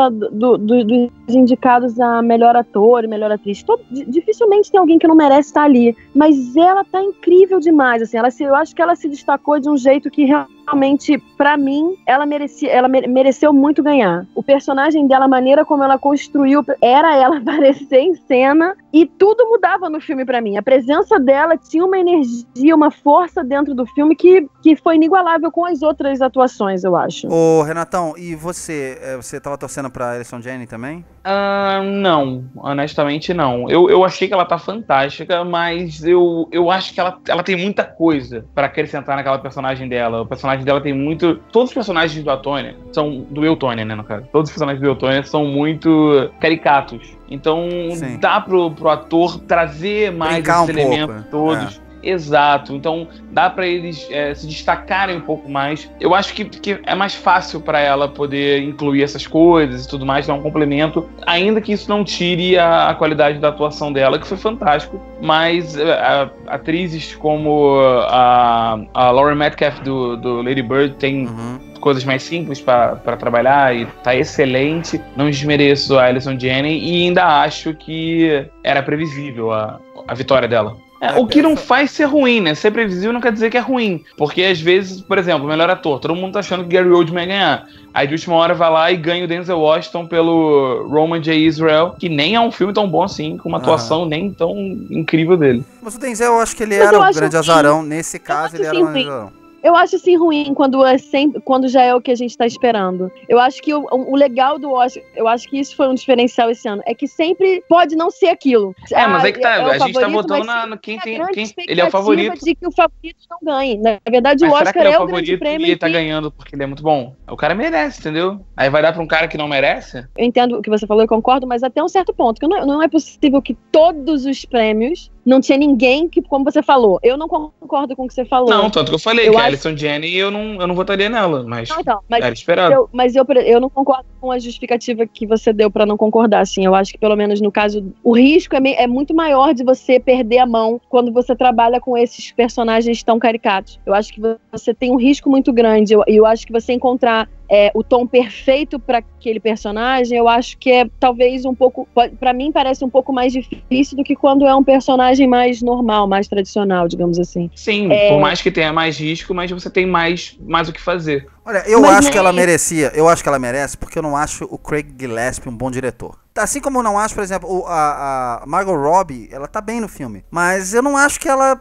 dos indicados a melhor ator e melhor atriz. Dificilmente tem alguém que não merece estar ali. Mas ela tá incrível demais, assim. Eu acho que ela se destacou de um jeito que realmente, pra mim, ela mereceu muito ganhar. O personagem dela, a maneira como ela construiu, era ela aparecer em cena e tudo mudava no filme pra mim. A presença dela tinha uma energia, uma força dentro do filme que foi inigualável com as outras atuações, eu acho. Ô, Renatão, e você? Você tava torcendo pra Allison Janney também? Não, honestamente não. Eu achei que ela tá fantástica, mas eu acho que ela tem muita coisa pra acrescentar naquela personagem dela. O personagem dela tem muito... Todos os personagens do Eutônia são... Do Eutônia, né, no caso. Todos os personagens do Eutônia são muito caricatos. Então, dá pro ator trazer mais esses elementos todos. Exato, então dá pra eles se destacarem um pouco mais. Eu acho que é mais fácil pra ela poder incluir essas coisas e tudo mais, dar um complemento, ainda que isso não tire a qualidade da atuação dela, que foi fantástico. Mas atrizes como a Lauren Metcalf do Lady Bird tem coisas mais simples pra trabalhar e tá excelente. Não desmereço a Allison Janney e ainda acho que era previsível a vitória dela. O que não faz ser ruim, né? Ser previsível não quer dizer que é ruim. Porque às vezes, por exemplo, o melhor ator, todo mundo tá achando que Gary Oldman ia ganhar. Aí de última hora vai lá e ganha o Denzel Washington pelo Roman J. Israel, que nem é um filme tão bom assim, com uma atuação nem tão incrível dele. Mas o Denzel, eu acho que ele era um grande azarão. Nesse caso, ele era um grande azarão. Eu acho assim ruim quando já é o que a gente tá esperando. Eu acho que o legal do Oscar, eu acho que isso foi um diferencial esse ano, é que sempre pode não ser aquilo. Mas é que tá, a gente tá votando no quem ele é o favorito. De que o favorito não ganhe. Na verdade, mas o Oscar é o grande prêmio. E ele tá ganhando porque ele é muito bom. O cara merece, entendeu? Aí vai dar pra um cara que não merece? Eu entendo o que você falou, eu concordo, mas até um certo ponto, que não é possível que todos os prêmios não tinha ninguém que, como você falou, eu não concordo com o que você falou. Não, tanto que eu falei que a Allison Janney eu não votaria nela, mas era esperado. Eu não concordo com a justificativa que você deu pra não concordar, assim. Eu acho que pelo menos no caso, o risco é muito maior de você perder a mão quando você trabalha com esses personagens tão caricatos. Eu acho que você tem um risco muito grande, eu acho que você encontrar o tom perfeito para aquele personagem, eu acho que é talvez um pouco, para mim parece um pouco mais difícil do que quando é um personagem mais normal, mais tradicional, digamos assim. Sim, por mais que tenha mais risco, mas você tem mais o que fazer. Olha, eu acho que ela merecia, eu acho que ela merece, porque eu não acho o Craig Gillespie um bom diretor. Assim como eu não acho, por exemplo, a Margot Robbie, ela tá bem no filme. Mas eu não acho que ela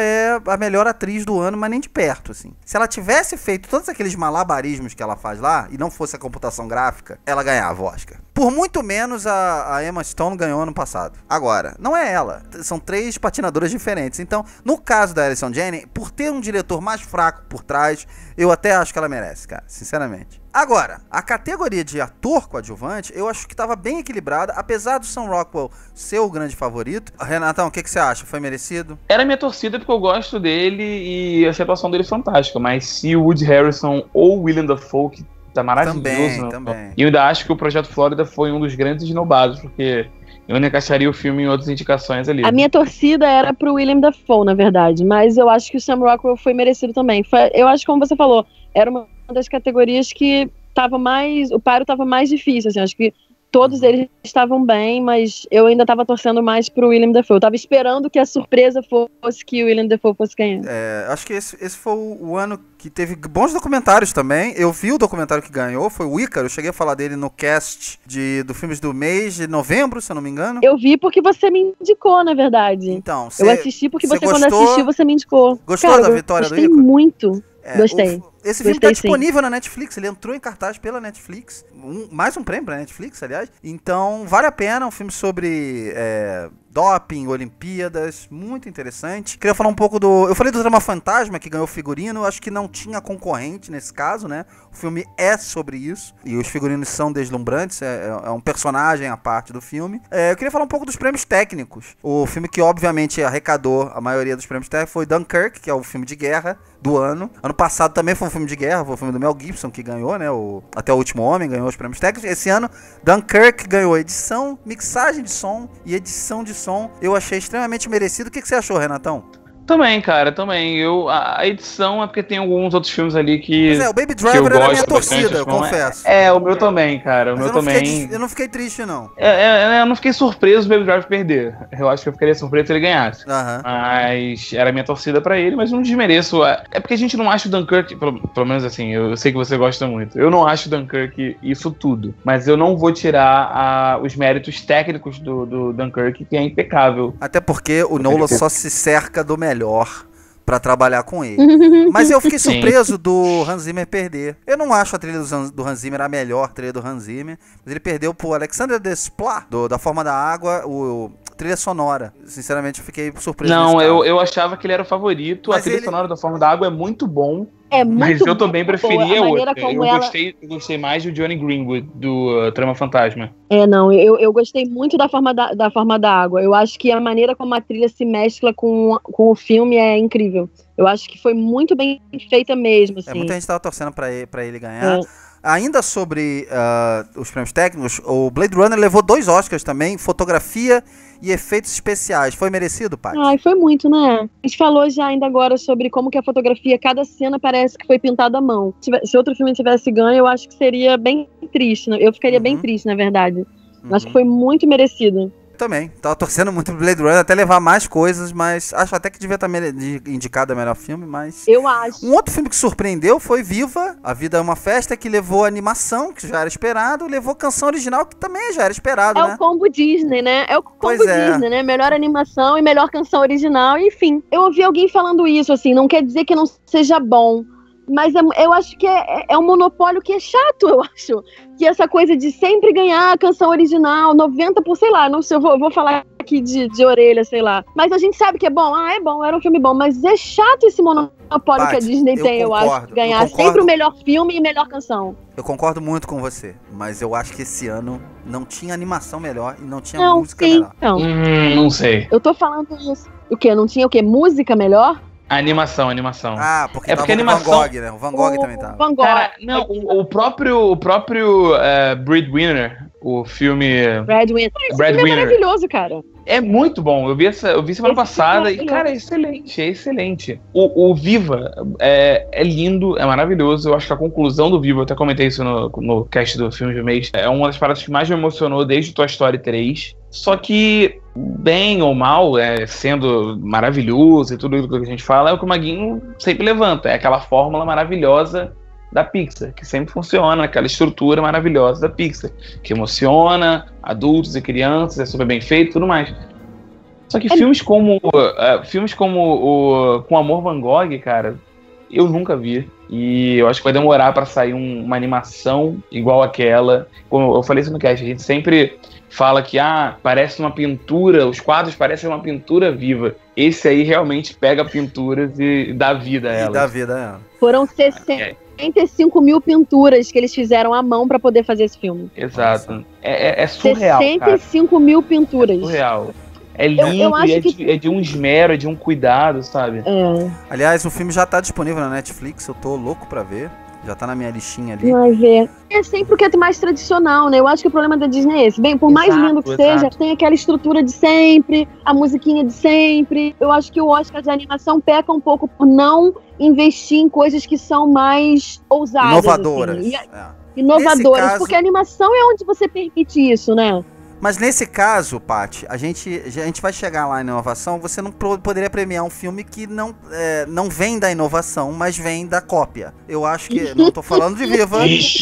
é a melhor atriz do ano, mas nem de perto, assim. Se ela tivesse feito todos aqueles malabarismos que ela faz lá, e não fosse a computação gráfica, ela ganhava o Oscar. Por muito menos a Emma Stone ganhou ano passado. Agora, não é ela. São 3 patinadoras diferentes. Então, no caso da Allison Janney, por ter um diretor mais fraco por trás, eu até acho que ela merece, cara. Sinceramente. Agora, a categoria de ator coadjuvante, eu acho que estava bem equilibrada, apesar do Sam Rockwell ser o grande favorito. Renatão, o que você acha? Foi merecido? Era minha torcida porque eu gosto dele e achei a atuação dele fantástica, mas se o Woody Harrelson ou o William Dafoe, que tá maravilhoso, também. E eu ainda acho que o Projeto Flórida foi um dos grandes esnobados, porque eu ainda encaixaria o filme em outras indicações ali. A minha torcida era pro William Dafoe, na verdade, mas eu acho que o Sam Rockwell foi merecido também. Eu acho que, como você falou, era uma das categorias que tava mais, o páreo tava mais difícil, assim, acho que todos eles estavam bem, mas eu ainda tava torcendo mais pro William Dafoe. Eu tava esperando que a surpresa fosse que o William Dafoe fosse ganhar. Acho que esse foi o ano que teve bons documentários também. Eu vi o documentário que ganhou, foi o Ícaro. Eu cheguei a falar dele no cast do Filmes do mês de novembro, se eu não me engano. Eu vi porque você me indicou, na verdade. Então, eu assisti porque você, gostou? Quando assistiu, você me indicou. Gostou Cara, da vitória do Ícaro? Gostei muito. Gostei. Esse filme tá disponível na Netflix, ele entrou em cartaz pela Netflix, mais um prêmio pra Netflix, aliás. Então, vale a pena, um filme sobre doping, Olimpíadas, muito interessante. Queria falar um pouco eu falei do Trama Fantasma, que ganhou figurino, acho que não tinha concorrente nesse caso, né? O filme é sobre isso, e os figurinos são deslumbrantes, é um personagem à parte do filme. Eu queria falar um pouco dos prêmios técnicos. O filme que, obviamente, arrecadou a maioria dos prêmios técnicos foi Dunkirk, que é o filme de guerra do ano. Ano passado também foi um filme de guerra, foi o filme do Mel Gibson que ganhou, né? Até o Último Homem ganhou os prêmios técnicos. Esse ano, Dunkirk ganhou edição, mixagem de som e edição de som. Eu achei extremamente merecido. O que você achou, Renatão? Também, cara, também. A edição é porque tem alguns outros filmes ali que. Mas o Baby Driver era a minha torcida, eu confesso. O meu também, cara. Eu não fiquei triste, não. Eu não fiquei surpreso o Baby Driver perder. Eu acho que eu ficaria surpreso se ele ganhasse. Mas era a minha torcida pra ele, mas eu não desmereço. É porque a gente não acha o Dunkirk, pelo menos assim, eu sei que você gosta muito. Eu não acho o Dunkirk isso tudo. Mas eu não vou tirar os méritos técnicos do Dunkirk, que é impecável. Até porque o Nolan só se cerca do melhor pra trabalhar com ele. Mas eu fiquei surpreso do Hans Zimmer perder. Eu não acho a trilha do Hans Zimmer a melhor trilha do Hans Zimmer, mas ele perdeu pro Alexander Desplat, da Forma da Água, trilha sonora. Sinceramente, eu fiquei surpreso. Não, eu achava que ele era o favorito. Mas a trilha sonora da Forma da Água é muito bom. Mas eu também preferia outra. Eu gostei mais do Johnny Greenwood, do Trama Fantasma. Eu gostei muito da Forma da Água. Eu acho que a maneira como a trilha se mescla com o filme é incrível. Eu acho que foi muito bem feita mesmo, assim. Muita gente tava torcendo pra ele ganhar. Ainda sobre os prêmios técnicos, o Blade Runner levou 2 Oscars também, fotografia e efeitos especiais. Foi merecido, Paty? Foi muito, né? A gente falou já ainda agora sobre como que a fotografia, cada cena parece que foi pintada à mão. Se outro filme tivesse ganho, eu acho que seria bem triste, né? Eu ficaria bem triste, na verdade. Acho que foi muito merecido. Também, tava torcendo muito pro Blade Runner até levar mais coisas, mas acho até que devia estar indicado a melhor filme, mas... Eu acho. Um outro filme que surpreendeu foi Viva, A Vida é uma Festa, que levou animação, que já era esperado, levou canção original, que também já era esperado, né? É o combo Disney, né? É o combo Disney, né? Melhor animação e melhor canção original, enfim. Eu ouvi alguém falando isso, assim, não quer dizer que não seja bom, mas eu acho que é um monopólio que é chato, eu acho. Que essa coisa de sempre ganhar a canção original, 90%, sei lá, não sei, eu vou falar aqui de orelha, sei lá. Mas a gente sabe que é bom, é bom, era um filme bom, mas é chato esse monopólio que a Disney tem, eu acho, de ganhar sempre o melhor filme e melhor canção. Eu concordo muito com você, mas eu acho que esse ano não tinha animação melhor e não tinha música melhor. Não sei. Eu tô falando isso. O quê? Não tinha o quê? Música melhor? Animação. Porque tava o Van Gogh, né? O Van Gogh também tava. Van Gogh. Cara, não, o próprio Breadwinner, o filme... Breadwinner. É maravilhoso, cara. É muito bom. Eu vi semana passada e, cara, é excelente. O Viva é lindo, é maravilhoso. Eu acho que a conclusão do Viva, eu até comentei isso no cast do filme de mês, é uma das paradas que mais me emocionou desde Toy Story 3. Só que, bem ou mal, sendo maravilhoso e tudo o que a gente fala, é o que o Maguinho sempre levanta. É aquela fórmula maravilhosa da Pixar, que sempre funciona, aquela estrutura maravilhosa da Pixar, que emociona adultos e crianças, é super bem feito e tudo mais. Só que filmes como o Com Amor Van Gogh, cara, eu nunca vi. E eu acho que vai demorar pra sair uma animação igual aquela. Como eu falei isso no cast, a gente sempre fala que parece uma pintura, os quadros parecem uma pintura viva. Esse aí realmente pega pinturas e dá vida a elas. E dá vida a ela. Foram 65 mil pinturas que eles fizeram à mão pra poder fazer esse filme. Exato. É surreal, 65 mil pinturas. É surreal. É lindo e é de um esmero, é de um cuidado, sabe? É. Aliás, o filme já tá disponível na Netflix, eu tô louco pra ver. Já tá na minha listinha ali. Vai ver. É sempre o que é mais tradicional, né? Eu acho que o problema da Disney é esse. Bem, por mais lindo que seja, tem aquela estrutura de sempre, a musiquinha de sempre. Eu acho que o Oscar de animação peca um pouco por não investir em coisas que são mais ousadas. Inovadoras. Assim. Inovadoras, caso... porque a animação é onde você permite isso, né? Mas nesse caso, Paty, a gente vai chegar lá na inovação, você não poderia premiar um filme que não vem da inovação, mas vem da cópia. Eu acho que, não tô falando de Viva,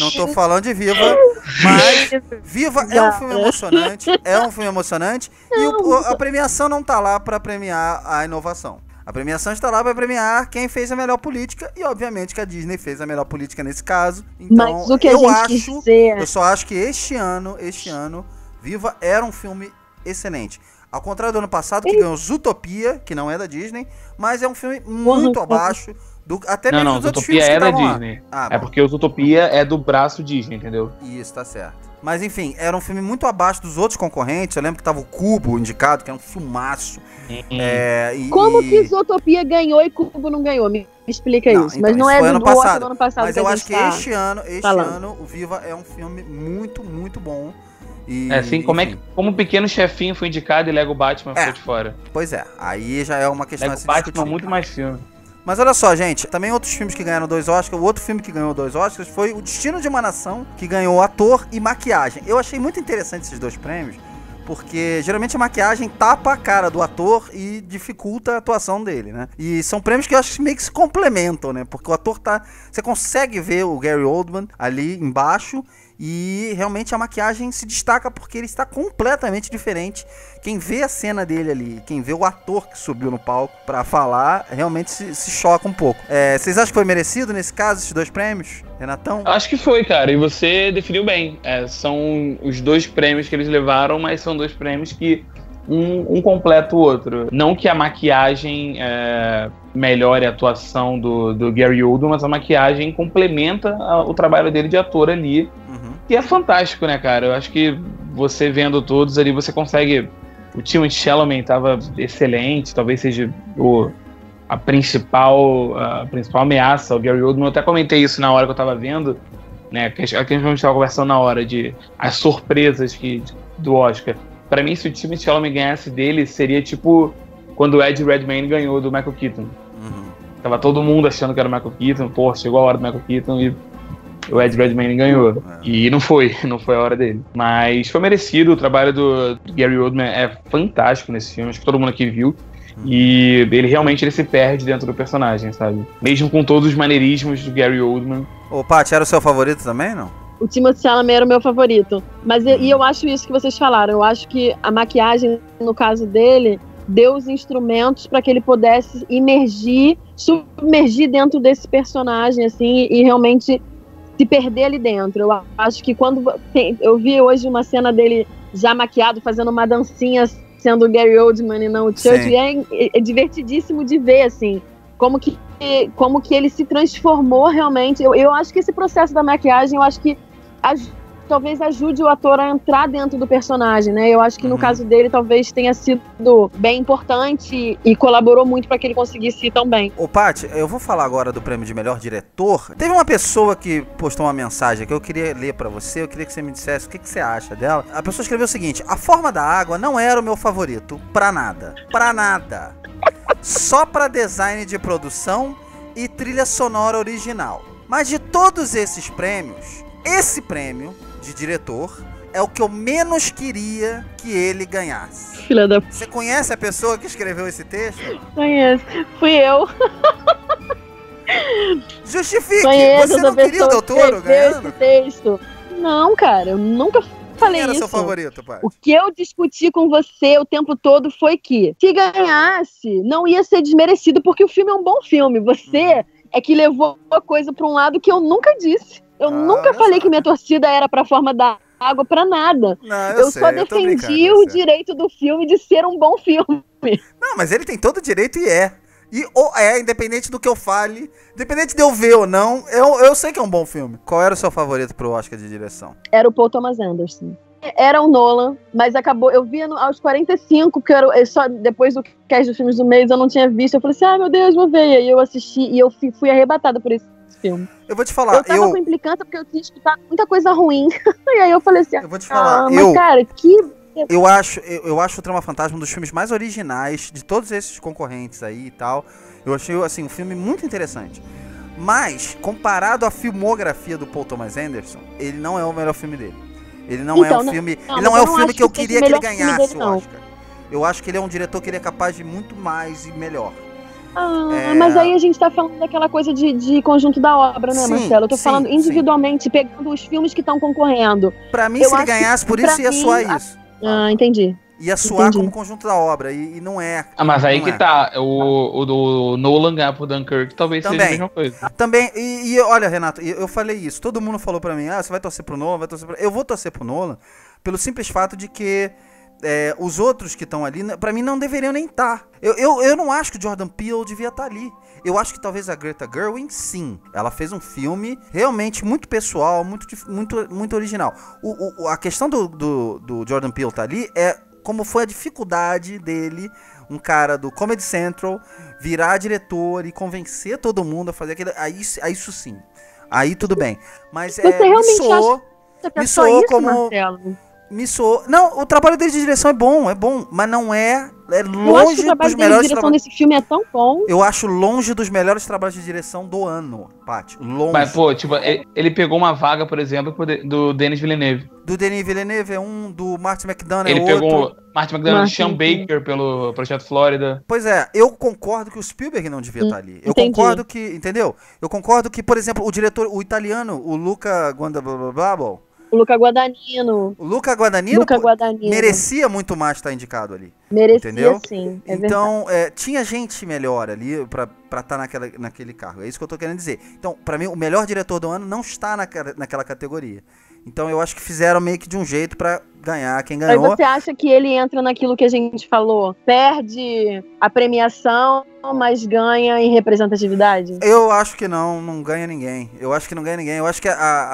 mas Viva é um filme emocionante, e a premiação não tá lá pra premiar a inovação. A premiação está lá para premiar quem fez a melhor política, e obviamente que a Disney fez a melhor política nesse caso. Então, mas o que eu só acho que este ano Viva era um filme excelente. Ao contrário do ano passado, que ganhou Zootopia, que não é da Disney, mas é um filme muito abaixo do até mesmo dos outros filmes que estavam lá. Disney. Porque o Zootopia é do braço Disney, entendeu? Isso, tá certo. Mas enfim, era um filme muito abaixo dos outros concorrentes. Eu lembro que tava o Cubo indicado, que era um filmaço. Como que Zootopia ganhou e Cubo não ganhou? Me explica isso. Então, mas não é do ano passado. Mas eu acho que este ano, o Viva é um filme muito, muito bom. Como Pequeno Chefinho foi indicado e Lego Batman ficou de fora. Pois é, aí já é uma questão Lego Batman é muito mais filme. Mas olha só, gente, também outros filmes que ganharam 2 Oscars. O outro filme que ganhou 2 Oscars foi O Destino de uma Nação, que ganhou ator e maquiagem. Eu achei muito interessante esses 2 prêmios, porque geralmente a maquiagem tapa a cara do ator e dificulta a atuação dele, né? E são prêmios que eu acho que meio que se complementam, né? Porque o ator você consegue ver o Gary Oldman ali embaixo, e realmente a maquiagem se destaca porque ele está completamente diferente. Quem vê a cena dele ali, quem vê o ator que subiu no palco pra falar, realmente se choca um pouco. Vocês acham que foi merecido nesse caso, esses 2 prêmios, Renatão? Acho que foi, cara, e você definiu bem. São os 2 prêmios que eles levaram, mas são 2 prêmios que um completa o outro. Não que a maquiagem melhore a atuação do Gary Oldman, mas a maquiagem complementa o trabalho dele de ator ali. E é fantástico, né, cara? Eu acho que você vendo todos ali, você consegue... O Timothée Chalamet estava excelente, talvez seja a principal ameaça ao Gary Oldman. Eu até comentei isso na hora que eu estava vendo, né? Que a gente estava conversando na hora de as surpresas do Oscar. Pra mim, se o Timothée Chalamet ganhasse dele, seria tipo quando o Ed Redmayne ganhou do Michael Keaton. Tava todo mundo achando que era o Michael Keaton, pô, chegou a hora do Michael Keaton e o Ed Redmayne ganhou. E não foi a hora dele. Mas foi merecido, o trabalho do Gary Oldman é fantástico nesse filme, acho que todo mundo aqui viu. E ele realmente se perde dentro do personagem, sabe? Mesmo com todos os maneirismos do Gary Oldman. Ô, Paty, era o seu favorito também, não? O Timothée Chalamet era o meu favorito. Mas eu acho isso que vocês falaram. Eu acho que a maquiagem, no caso dele, deu os instrumentos para que ele pudesse submergir dentro desse personagem, assim, e realmente se perder ali dentro. Eu acho que eu vi hoje uma cena dele já maquiado, fazendo uma dancinha, sendo o Gary Oldman e não o Church, e é divertidíssimo de ver, assim, como que ele se transformou realmente. Eu acho que esse processo da maquiagem, eu acho que talvez ajude o ator a entrar dentro do personagem, né? Eu acho que no caso dele talvez tenha sido bem importante e colaborou muito para que ele conseguisse ir tão bem. Ô, Paty, eu vou falar agora do prêmio de melhor diretor. Teve uma pessoa que postou uma mensagem que eu queria ler pra você, eu queria que você me dissesse o que você acha dela. A pessoa escreveu o seguinte: A Forma da Água não era o meu favorito, pra nada. Pra nada. Só pra design de produção e trilha sonora original. Mas de todos esses prêmios, esse prêmio de diretor é o que eu menos queria que ele ganhasse. Filha da... Você conhece a pessoa que escreveu esse texto? Conheço. Fui eu. Justifique! Conheço Você não essa queria o Del pessoa que Toro escreveu ganhando? esse texto. Não, cara, eu nunca falei Quem era isso. seu favorito, pai? O que eu discuti com você o tempo todo foi que, se ganhasse, não ia ser desmerecido, porque o filme é um bom filme. Você é que levou a coisa pra um lado que eu nunca disse. Eu nunca falei que minha torcida era pra Forma da Água pra nada. Não, eu sei, só eu tô defendi brincando, o direito do filme de ser um bom filme. Não, mas ele tem todo o direito e é. Independente do que eu fale, independente de eu ver ou não, eu sei que é um bom filme. Qual era o seu favorito pro Oscar de direção? Era o Paul Thomas Anderson. Era o Nolan, mas acabou. Eu vi aos 45, que só depois do cast dos filmes do mês eu não tinha visto. Eu falei assim: ai meu Deus, vou ver. E aí eu assisti e eu fui arrebatada por esse filme. Eu vou te falar. Eu tava com implicância porque eu tinha escutado muita coisa ruim. E aí eu falei assim: eu vou te falar. mas cara, que. Eu acho o Trama Fantasma um dos filmes mais originais de todos esses concorrentes aí e tal. Eu achei, assim, um filme muito interessante. Mas, comparado à filmografia do Paul Thomas Anderson, ele não é o melhor filme dele. Ele não é um filme. Ele não é o filme que eu queria que ele ganhasse o Oscar. Eu acho que ele é um diretor que ele é capaz de muito mais e melhor. Mas aí a gente tá falando daquela coisa de conjunto da obra, né, Marcelo? Eu tô falando individualmente, pegando os filmes que estão concorrendo. Pra mim, se ele ganhasse por isso, ia soar isso. Entendi. Ia soar como conjunto da obra, e não é. Mas aí que tá, o do Nolan ganhar por Dunkirk talvez seja a mesma coisa. Também, e olha, Renato, eu falei isso, todo mundo falou pra mim, você vai torcer pro Nolan, eu vou torcer pro Nolan, pelo simples fato de que os outros que estão ali, pra mim não deveriam nem estar. Eu não acho que o Jordan Peele devia estar ali. Eu acho que talvez a Greta Gerwig, sim. Ela fez um filme realmente muito pessoal, muito original. A questão do Jordan Peele estar ali é como foi a dificuldade dele, um cara do Comedy Central, virar diretor e convencer todo mundo a fazer aquilo. Aí isso sim. Aí tudo bem. Mas você realmente me soou como... Marcelo? Não, o trabalho dele de direção é bom, mas não é longe eu acho que o trabalho dos melhores de direção desse filme é tão bom. Eu acho longe dos melhores trabalhos de direção do ano, Paty. Longe. Mas, pô, tipo, ele pegou uma vaga, por exemplo, do Denis Villeneuve. Do Denis Villeneuve é um, do Martin McDonagh ele é outro. Ele pegou Martin McDonagh e Sean Baker pelo Projeto Flórida. Pois é, eu concordo que o Spielberg não devia estar ali. Eu concordo que, entendeu? Eu concordo que, por exemplo, o italiano, o Luca Guadagnino. O Luca Guadagnino merecia muito mais estar indicado ali. Merecia, entendeu? Sim. Então, tinha gente melhor ali pra estar naquele cargo. É isso que eu tô querendo dizer. Então, pra mim, o melhor diretor do ano não está naquela categoria. Então, eu acho que fizeram meio que de um jeito pra ganhar quem ganhou. Mas você acha que ele entra naquilo que a gente falou? Perde a premiação, mas ganha em representatividade? Eu acho que não ganha ninguém. Eu acho que não ganha ninguém. Eu acho que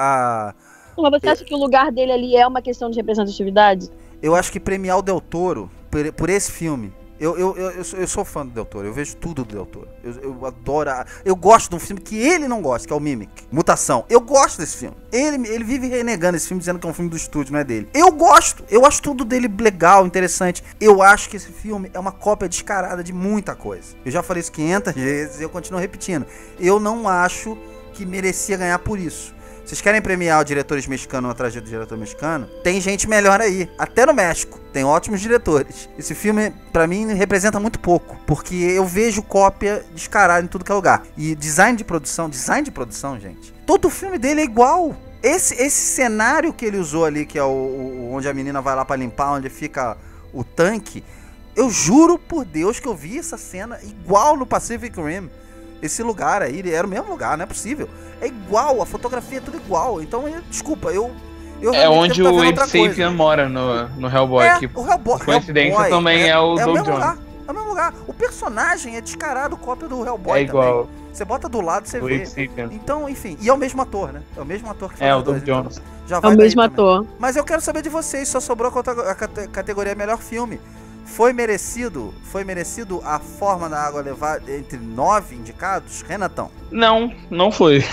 Mas você acha que o lugar dele ali é uma questão de representatividade? Eu acho que premiar o Del Toro por esse filme... Eu sou fã do Del Toro, eu vejo tudo do Del Toro. Eu adoro... Eu gosto de um filme que ele não gosta, que é o Mimic. Mutação. Eu gosto desse filme. Ele vive renegando esse filme, dizendo que é um filme do estúdio, não é dele. Eu gosto. Eu acho tudo dele legal, interessante. Eu acho que esse filme é uma cópia descarada de muita coisa. Eu já falei isso 500 vezes e eu continuo repetindo. Eu não acho que merecia ganhar por isso. Vocês querem premiar os diretores mexicanos atrás do diretor mexicano? Tem gente melhor aí. Até no México. Tem ótimos diretores. Esse filme, pra mim, representa muito pouco. Porque eu vejo cópia descarada em tudo que é lugar. E design de produção, gente. Todo o filme dele é igual. Esse cenário que ele usou ali, que é onde a menina vai lá pra limpar, onde fica o tanque. Eu juro por Deus que eu vi essa cena igual no Pacific Rim. Esse lugar aí, era o mesmo lugar, não é possível. É igual, a fotografia é tudo igual. Então, desculpa, eu é onde o Abe Sapien mora no Hellboy. O Hellboy. Coincidência Hellboy também é o Doug Jones. É o mesmo lugar. O personagem é descarado, cópia do Hellboy. É igual. Também. Você bota do lado, você vê. Sapien. Então, enfim. E é o mesmo ator, né? É o mesmo ator que faz o Doug Jones. Já vai é o mesmo ator. Mas eu quero saber de vocês. Só sobrou a categoria melhor filme. Foi merecido a Forma da Água levar entre 9 indicados, Renatão? Não foi.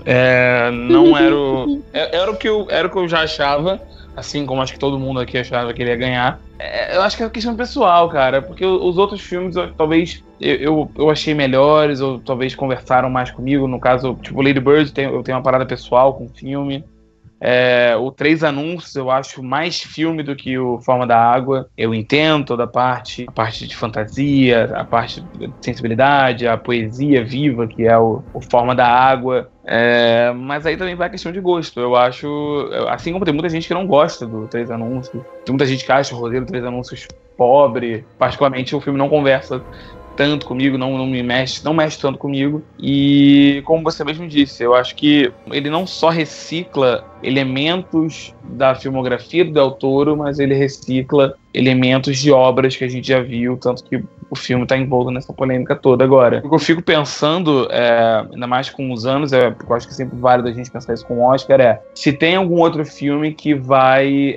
Não era o... Era o que eu já achava, assim como acho que todo mundo aqui achava que ele ia ganhar. Eu acho que é uma questão pessoal, cara, porque os outros filmes talvez eu achei melhores, ou talvez conversaram mais comigo. No caso, tipo, Lady Bird, eu tenho uma parada pessoal com o filme. O Três Anúncios eu acho mais filme do que o Forma da Água. Eu entendo toda a parte de fantasia, a parte de sensibilidade, a poesia viva, que é o Forma da Água. Mas aí também vai a questão de gosto. Eu acho, assim como tem muita gente que não gosta do Três Anúncios, tem muita gente que acha o roteiro do Três Anúncios pobre, particularmente o filme não conversa tanto comigo, não mexe tanto comigo. E como você mesmo disse, eu acho que ele não só recicla elementos da filmografia do Del Toro, mas ele recicla elementos de obras que a gente já viu, tanto que o filme está envolto nessa polêmica toda agora. O que eu fico pensando, ainda mais com os anos, eu acho que é sempre válido a gente pensar isso com o Oscar, se tem algum outro filme que vai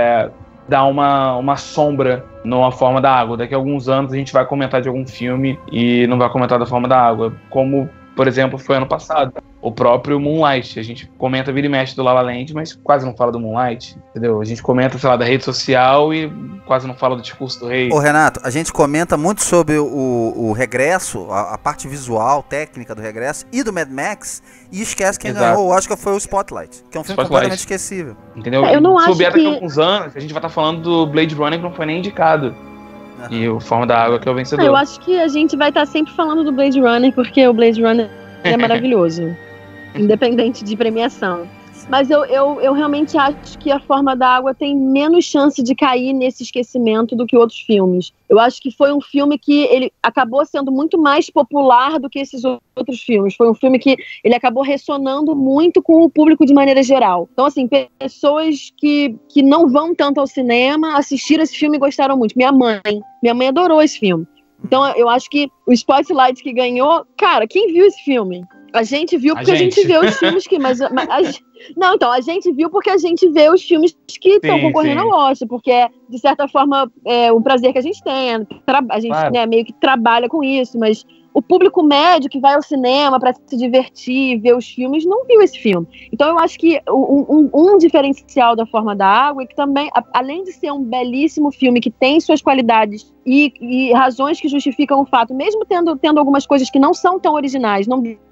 dar uma sombra numa Forma da Água. Daqui a alguns anos a gente vai comentar de algum filme e não vai comentar da Forma da Água, como, por exemplo, foi ano passado. O próprio Moonlight. A gente comenta vira e mexe do La La Land, mas quase não fala do Moonlight, entendeu? A gente comenta, sei lá, da rede social e quase não fala do Discurso do Rei. Ô, Renato, a gente comenta muito sobre o regresso, a parte visual, técnica do regresso e do Mad Max, e esquece quem ganhou o Oscar foi o Spotlight, que é um filme completamente esquecível. Entendeu? Eu não acho daqui a alguns anos, a gente vai estar falando do Blade Runner, que não foi nem indicado. E o Forma da Água, que é o vencedor. Eu acho que a gente vai estar sempre falando do Blade Runner, porque o Blade Runner é maravilhoso. Independente de premiação. Mas eu realmente acho que a Forma da Água tem menos chance de cair nesse esquecimento do que outros filmes. Eu acho que foi um filme que ele acabou sendo muito mais popular do que esses outros filmes. Foi um filme que ele acabou ressonando muito com o público de maneira geral. Então, assim, pessoas que não vão tanto ao cinema assistiram esse filme e gostaram muito. Minha mãe adorou esse filme. Então, eu acho que o Spotlight que ganhou... Cara, quem viu esse filme? A gente viu porque a gente vê os filmes que... Não, então, a gente viu porque a gente vê os filmes que estão concorrendo ao Oscar, porque de certa forma, um prazer que a gente tem. A gente claro. Meio que trabalha com isso, mas o público médio que vai ao cinema para se divertir, ver os filmes, não viu esse filme. Então, eu acho que um diferencial da Forma da Água é que também, além de ser um belíssimo filme que tem suas qualidades e razões que justificam o fato, mesmo tendo algumas coisas que não são tão originais,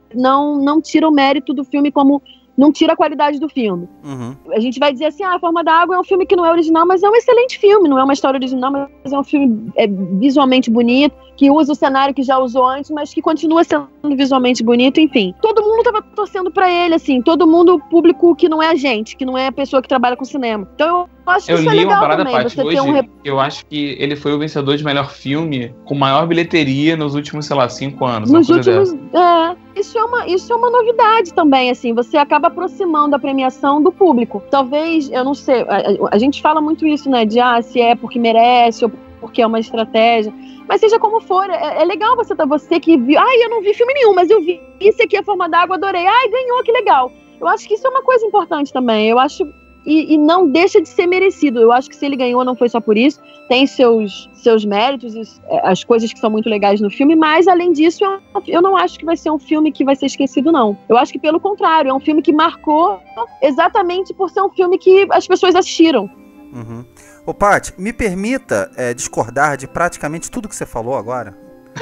não tira o mérito do filme, como não tira a qualidade do filme. Uhum. A gente vai dizer assim, A Forma da Água é um filme que não é original, mas é um excelente filme, não é uma história original, mas é um filme visualmente bonito, que usa o cenário que já usou antes, mas que continua sendo visualmente bonito, enfim. Todo mundo tava torcendo pra ele, assim, todo mundo, público que não é a gente, que não é a pessoa que trabalha com cinema. Então eu acho que isso é legal também. Eu acho que ele foi o vencedor de melhor filme com maior bilheteria nos últimos, 5 anos. Nos últimos... Isso é uma novidade também, assim, você acaba aproximando a premiação do público. Talvez, eu não sei, a gente fala muito isso, né, de se é porque merece ou porque é uma estratégia, mas seja como for, é legal você que viu, eu não vi filme nenhum, mas eu vi esse aqui, A Forma da Água, adorei, ganhou, que legal. Eu acho que isso é uma coisa importante também, eu acho, e não deixa de ser merecido. Eu acho que se ele ganhou não foi só por isso, tem seus méritos, as coisas que são muito legais no filme, mas além disso, eu não acho que vai ser um filme que vai ser esquecido, não. Eu acho que pelo contrário, é um filme que marcou exatamente por ser um filme que as pessoas assistiram. Uhum. Ô, Paty, me permita discordar de praticamente tudo que você falou agora.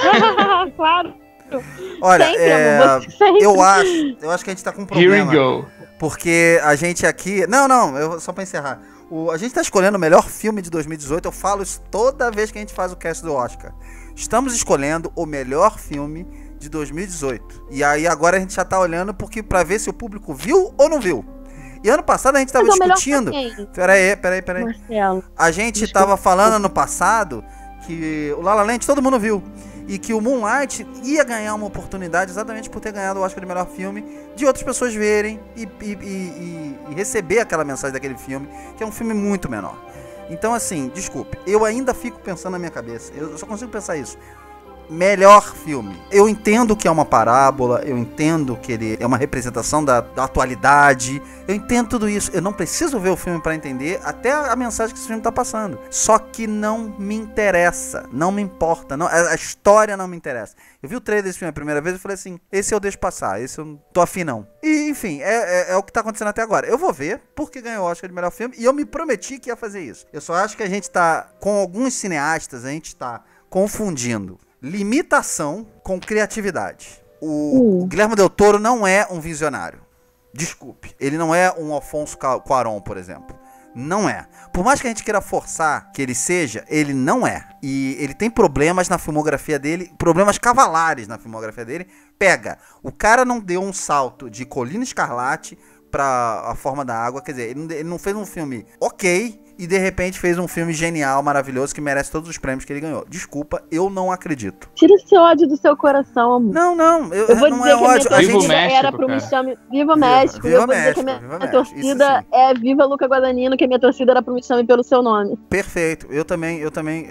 Claro. Olha, sempre. eu acho que a gente tá com um problema. Here we go. Porque a gente aqui... só pra encerrar. A gente tá escolhendo o melhor filme de 2018. Eu falo isso toda vez que a gente faz o cast do Oscar. Estamos escolhendo o melhor filme de 2018. E aí agora a gente já tá olhando pra ver se o público viu ou não viu. E ano passado a gente tava discutindo... Peraí. Marcelo, a gente tava falando ano passado que o La La Land todo mundo viu. E que o Moonlight ia ganhar uma oportunidade exatamente por ter ganhado o Oscar de melhor filme, de outras pessoas verem e receber aquela mensagem daquele filme, que é um filme muito menor. Então, assim, desculpe, eu ainda fico pensando na minha cabeça, eu só consigo pensar isso. Melhor filme. Eu entendo que é uma parábola, eu entendo que ele é uma representação da atualidade, eu entendo tudo isso. Eu não preciso ver o filme para entender até a mensagem que esse filme tá passando. Só que não me interessa, não me importa, a história não me interessa. Eu vi o trailer desse filme a primeira vez e falei assim, esse eu deixo passar, esse eu não tô afim não. E enfim, é o que tá acontecendo até agora. Eu vou ver, porque ganhou o Oscar de melhor filme, e eu me prometi que ia fazer isso. Eu só acho que a gente tá, com alguns cineastas, a gente tá confundindo limitação com criatividade. O Guillermo del Toro não é um visionário. Desculpe. Ele não é um Alfonso Cuarón, por exemplo. Não é. Por mais que a gente queira forçar que ele seja, ele não é. E ele tem problemas na filmografia dele, problemas cavalares na filmografia dele. Pega, o cara não deu um salto de Colina Escarlate pra A Forma da Água. Quer dizer, ele não fez um filme ok e de repente fez um filme genial, maravilhoso, que merece todos os prêmios que ele ganhou. Desculpa, eu não acredito. Tira esse ódio do seu coração, amor. Não, eu vou não dizer é ódio. A Viva o gente México, era pro Me Chame... Viva México. Viva Eu vou dizer que México, a minha Viva torcida México, é Viva Luca Guadagnino, que a minha torcida era pro Me Chame pelo seu nome. Perfeito. Eu também.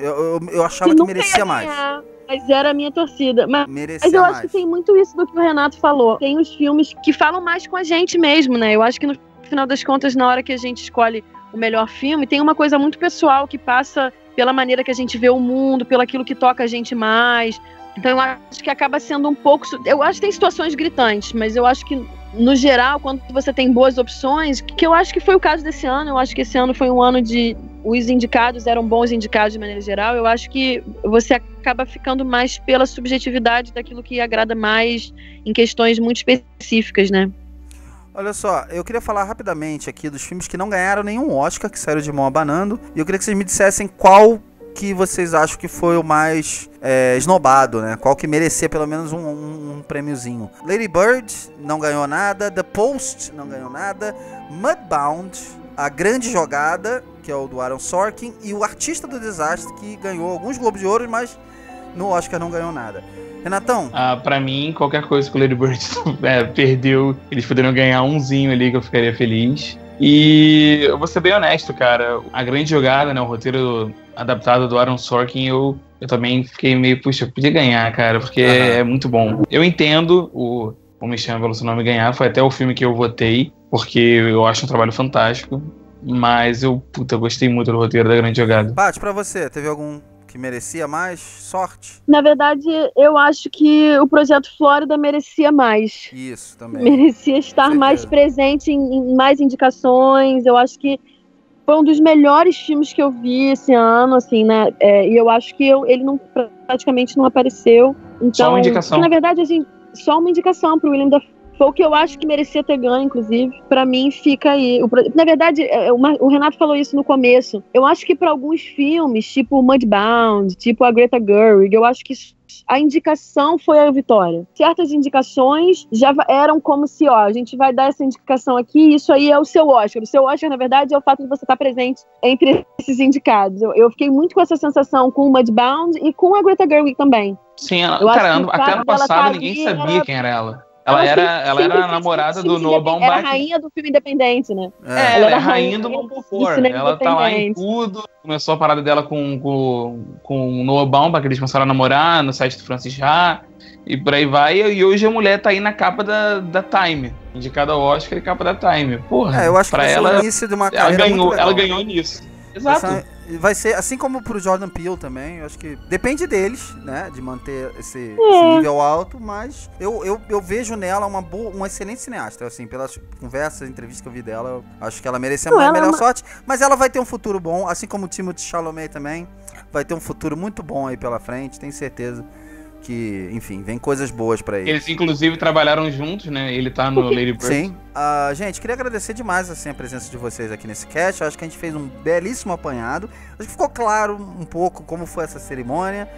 Eu achava que merecia mais. Mas era a minha torcida. Mas eu mais. acho que tem muito isso do que o Renato falou. Tem os filmes que falam mais com a gente mesmo, né? Eu acho que no final das contas, na hora que a gente escolhe o melhor filme, tem uma coisa muito pessoal que passa pela maneira que a gente vê o mundo, pelo aquilo que toca a gente mais. Então eu acho que acaba sendo um pouco... Eu acho que tem situações gritantes, mas eu acho que, no geral, quando você tem boas opções, que eu acho que foi o caso desse ano, eu acho que esse ano foi um ano de... Os indicados eram bons indicados de maneira geral, eu acho que você acaba ficando mais pela subjetividade daquilo que agrada mais em questões muito específicas, né? Olha só, eu queria falar rapidamente aqui dos filmes que não ganharam nenhum Oscar, que saíram de mão abanando, e eu queria que vocês me dissessem qual que vocês acham que foi o mais esnobado, né? Qual que merecia pelo menos um prêmiozinho. Lady Bird não ganhou nada, The Post não ganhou nada, Mudbound, A Grande Jogada, que é o do Aaron Sorkin, e O Artista do Desastre, que ganhou alguns Globos de Ouro, mas no Oscar não ganhou nada. Renatão? Pra mim, qualquer coisa que o Lady Bird perdeu, eles poderiam ganhar umzinho ali que eu ficaria feliz. E eu vou ser bem honesto, cara. A Grande Jogada, né, o roteiro adaptado do Aaron Sorkin, eu também fiquei meio, puxa, podia ganhar, cara, porque é muito bom. Eu entendo o Me Chame Pelo Seu Nome ganhar, foi até o filme que eu votei, porque eu acho um trabalho fantástico, mas eu gostei muito do roteiro da Grande Jogada. Paty, pra você, teve algum que merecia mais? Sorte? Na verdade, eu acho que o Projeto Flórida merecia mais. Isso, também. Merecia estar mais presente em mais indicações. Eu acho que foi um dos melhores filmes que eu vi esse ano, assim, né? E eu acho que ele praticamente não apareceu. Então, só uma indicação. Na verdade, só uma indicação pro William Dafoe, que eu acho que merecia ter ganho, inclusive. Pra mim, fica aí. Na verdade, o Renato falou isso no começo. Eu acho que pra alguns filmes, tipo Mudbound, tipo a Greta Gerwig, eu acho que a indicação foi a vitória. Certas indicações já eram como se, a gente vai dar essa indicação aqui, isso aí é o seu Oscar. O seu Oscar, na verdade, é o fato de você estar presente entre esses indicados. Eu fiquei muito com essa sensação com o Mudbound e com a Greta Gerwig também. Sim, até ano passado ninguém sabia quem era ela. Ela era a namorada do Noah Baumbach. Era a rainha do filme independente, né? Ela era a rainha do Montfort. Ela tá lá em tudo. Começou a parada dela com o Noah Baumbach, eles começaram a namorar no site do Francis Ha, e por aí vai. E hoje a mulher tá aí na capa da Time, indicada ao Oscar e capa da Time. Porra, eu acho que pra ela, o início de uma carreira ela ganhou nisso. Exato. Vai ser assim como pro Jordan Peele também. Eu acho que depende deles, né? De manter esse nível alto. Mas eu vejo nela uma excelente cineasta. Assim, pelas conversas, entrevistas que eu vi dela, eu acho que ela merece a melhor sorte. Mas ela vai ter um futuro bom, assim como o Timothée Chalamet também. Vai ter um futuro muito bom aí pela frente, tenho certeza. Que, enfim, vem coisas boas pra ele. Eles, inclusive, trabalharam juntos, né? Ele tá no Lady Bird. Sim. Gente, queria agradecer demais, assim, a presença de vocês aqui nesse cast. Eu acho que a gente fez um belíssimo apanhado. Acho que ficou claro um pouco como foi essa cerimônia.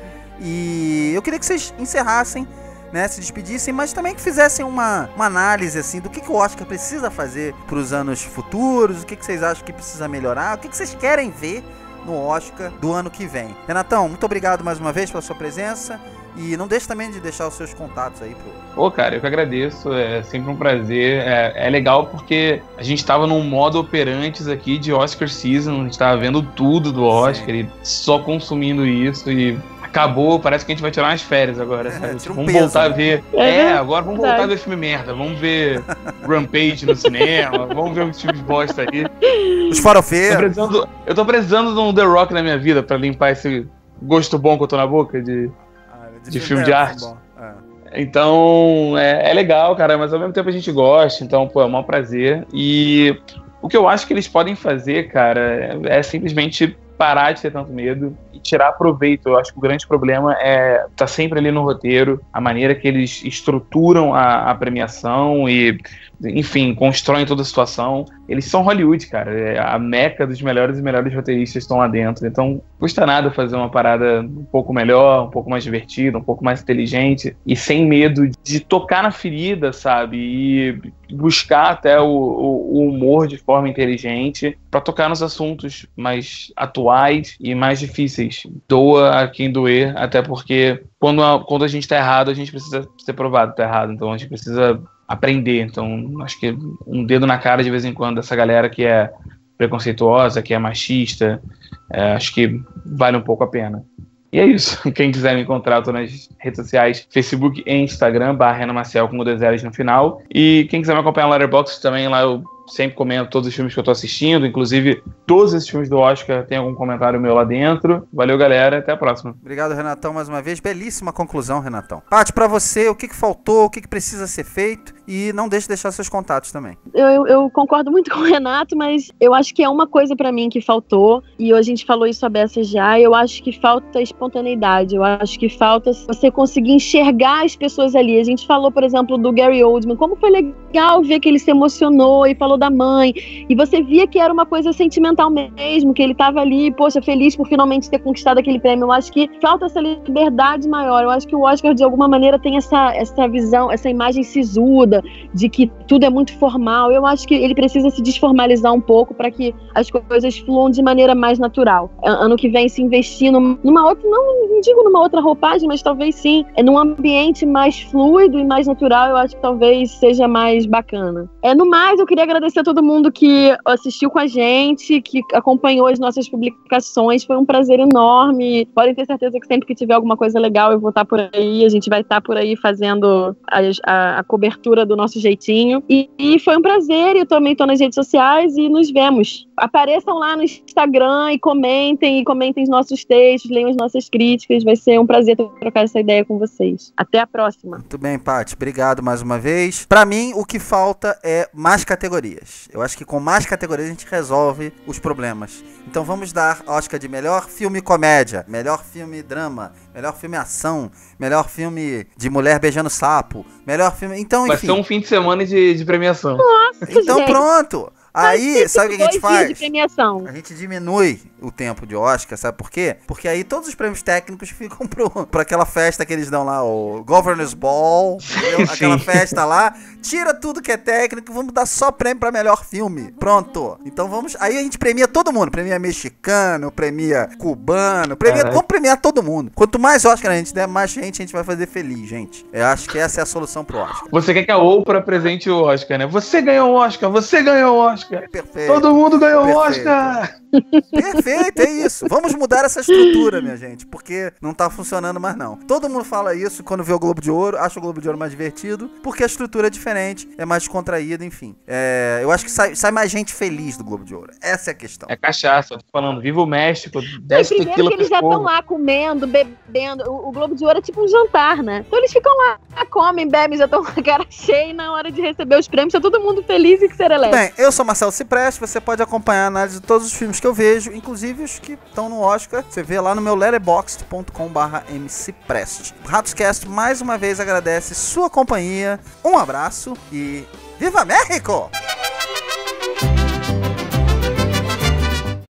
E eu queria que vocês encerrassem, né? Se despedissem, mas também que fizessem uma análise, assim, do que o Oscar precisa fazer pros anos futuros, o que vocês acham que precisa melhorar, o que vocês querem ver no Oscar do ano que vem. Renatão, muito obrigado mais uma vez pela sua presença. E não deixe também de deixar os seus contatos aí cara, eu que agradeço, é sempre um prazer. É legal porque a gente tava num modo operantes aqui de Oscar Season, a gente tava vendo tudo do Oscar e só consumindo isso e acabou, parece que a gente vai tirar umas férias agora, sabe? Vamos voltar a ver. Agora vamos voltar a ver filme merda, vamos ver Rampage no cinema, vamos ver uns filmes bosta aí. Os farofeiros. Eu tô precisando de um The Rock na minha vida pra limpar esse gosto bom que eu tô na boca de filme de arte. Então, é legal, cara, mas ao mesmo tempo a gente gosta, então, é um maior prazer. E o que eu acho que eles podem fazer, cara, é simplesmente parar de ter tanto medo e tirar proveito. Eu acho que o grande problema é tá sempre ali no roteiro, a maneira que eles estruturam a premiação e, enfim, constroem toda a situação. Eles são Hollywood, cara. É a meca dos melhores e melhores roteiristas estão lá dentro. Então, não custa nada fazer uma parada um pouco melhor, um pouco mais divertida, um pouco mais inteligente e sem medo de tocar na ferida, sabe? E buscar até o humor de forma inteligente para tocar nos assuntos mais atuais e mais difíceis. Doa a quem doer, até porque quando a gente tá errado, a gente precisa ser provado que tá errado. Então, a gente precisa aprender. Então, acho que um dedo na cara de vez em quando dessa galera que é preconceituosa, que é machista, acho que vale um pouco a pena. E é isso. Quem quiser me encontrar, eu tô nas redes sociais, Facebook e Instagram, /Renan Maciel com o 2 L's no final. E quem quiser me acompanhar no Letterboxd também, lá eu sempre comento todos os filmes que eu tô assistindo, inclusive todos esses filmes do Oscar tem algum comentário meu lá dentro. Valeu, galera, até a próxima. Obrigado, Renatão, mais uma vez. Belíssima conclusão, Renatão. Paty, pra você, o que faltou, o que precisa ser feito, e não deixe de deixar seus contatos também. Eu concordo muito com o Renato, mas eu acho que é uma coisa pra mim que faltou, e a gente falou isso a beça já, eu acho que falta espontaneidade, eu acho que falta você conseguir enxergar as pessoas ali. A gente falou, por exemplo, do Gary Oldman, como foi legal ver que ele se emocionou e falou da mãe, e você via que era uma coisa sentimental mesmo, que ele tava ali, poxa, feliz por finalmente ter conquistado aquele prêmio. Eu acho que falta essa liberdade maior. Eu acho que o Oscar, de alguma maneira, tem essa visão, essa imagem sisuda, de que tudo é muito formal. Eu acho que ele precisa se desformalizar um pouco para que as coisas fluam de maneira mais natural. Ano que vem, se investir numa outra, não digo numa outra roupagem, mas talvez sim, num ambiente mais fluido e mais natural, eu acho que talvez seja mais bacana. No mais, eu queria agradecer a todo mundo que assistiu com a gente, que acompanhou as nossas publicações. Foi um prazer enorme. Podem ter certeza que sempre que tiver alguma coisa legal, eu vou estar por aí. A gente vai estar por aí fazendo a cobertura do nosso jeitinho. E foi um prazer. Eu também estou nas redes sociais e nos vemos. Apareçam lá no Instagram e comentem os nossos textos, leiam as nossas críticas. Vai ser um prazer trocar essa ideia com vocês. Até a próxima. Muito bem, Paty. Obrigado mais uma vez. Para mim, o que falta é mais categorias. Eu acho que com mais categorias a gente resolve os problemas. Então vamos dar Oscar de melhor filme comédia, melhor filme drama, melhor filme ação, melhor filme de mulher beijando sapo, melhor filme... Então, enfim. Vai ser um fim de semana de premiação. Nossa, então, gente. Pronto. Aí, sabe o que a gente faz? De premiação. A gente diminui o tempo de Oscar, sabe por quê? Porque aí todos os prêmios técnicos ficam pra aquela festa que eles dão lá, o Governor's Ball, aquela festa lá. Tira tudo que é técnico, vamos dar só prêmio pra melhor filme. Pronto. Então vamos... Aí a gente premia todo mundo. Premia mexicano, premia cubano, vamos premiar todo mundo. Quanto mais Oscar a gente der, mais a gente vai fazer feliz, gente. Eu acho que essa é a solução pro Oscar. Você quer que a Oprah apresente o Oscar, né? Você ganhou o Oscar, você ganhou o Oscar. Perfeito. Todo mundo ganhou o Oscar. Perfeito, é isso. Vamos mudar essa estrutura, minha gente, porque não tá funcionando mais não. Todo mundo fala isso quando vê o Globo de Ouro, acha o Globo de Ouro mais divertido, porque a estrutura é diferente, é mais descontraída, enfim. Eu acho que sai mais gente feliz do Globo de Ouro. Essa é a questão. É cachaça, tô falando, viva o México, 10 tequila. Primeiro que eles já estão lá comendo, bebendo. O Globo de Ouro é tipo um jantar, né? Então eles ficam lá, comem, bebem, já estão com a cara cheia, e na hora de receber os prêmios tá todo mundo feliz e que serelepe. Bem, eu sou Marcelo Cipreste, você pode acompanhar a análise de todos os filmes que eu vejo, inclusive os que estão no Oscar. Você vê lá no meu letterboxd.com/mcpreste. O Ratoscast mais uma vez agradece sua companhia. Um abraço e viva México!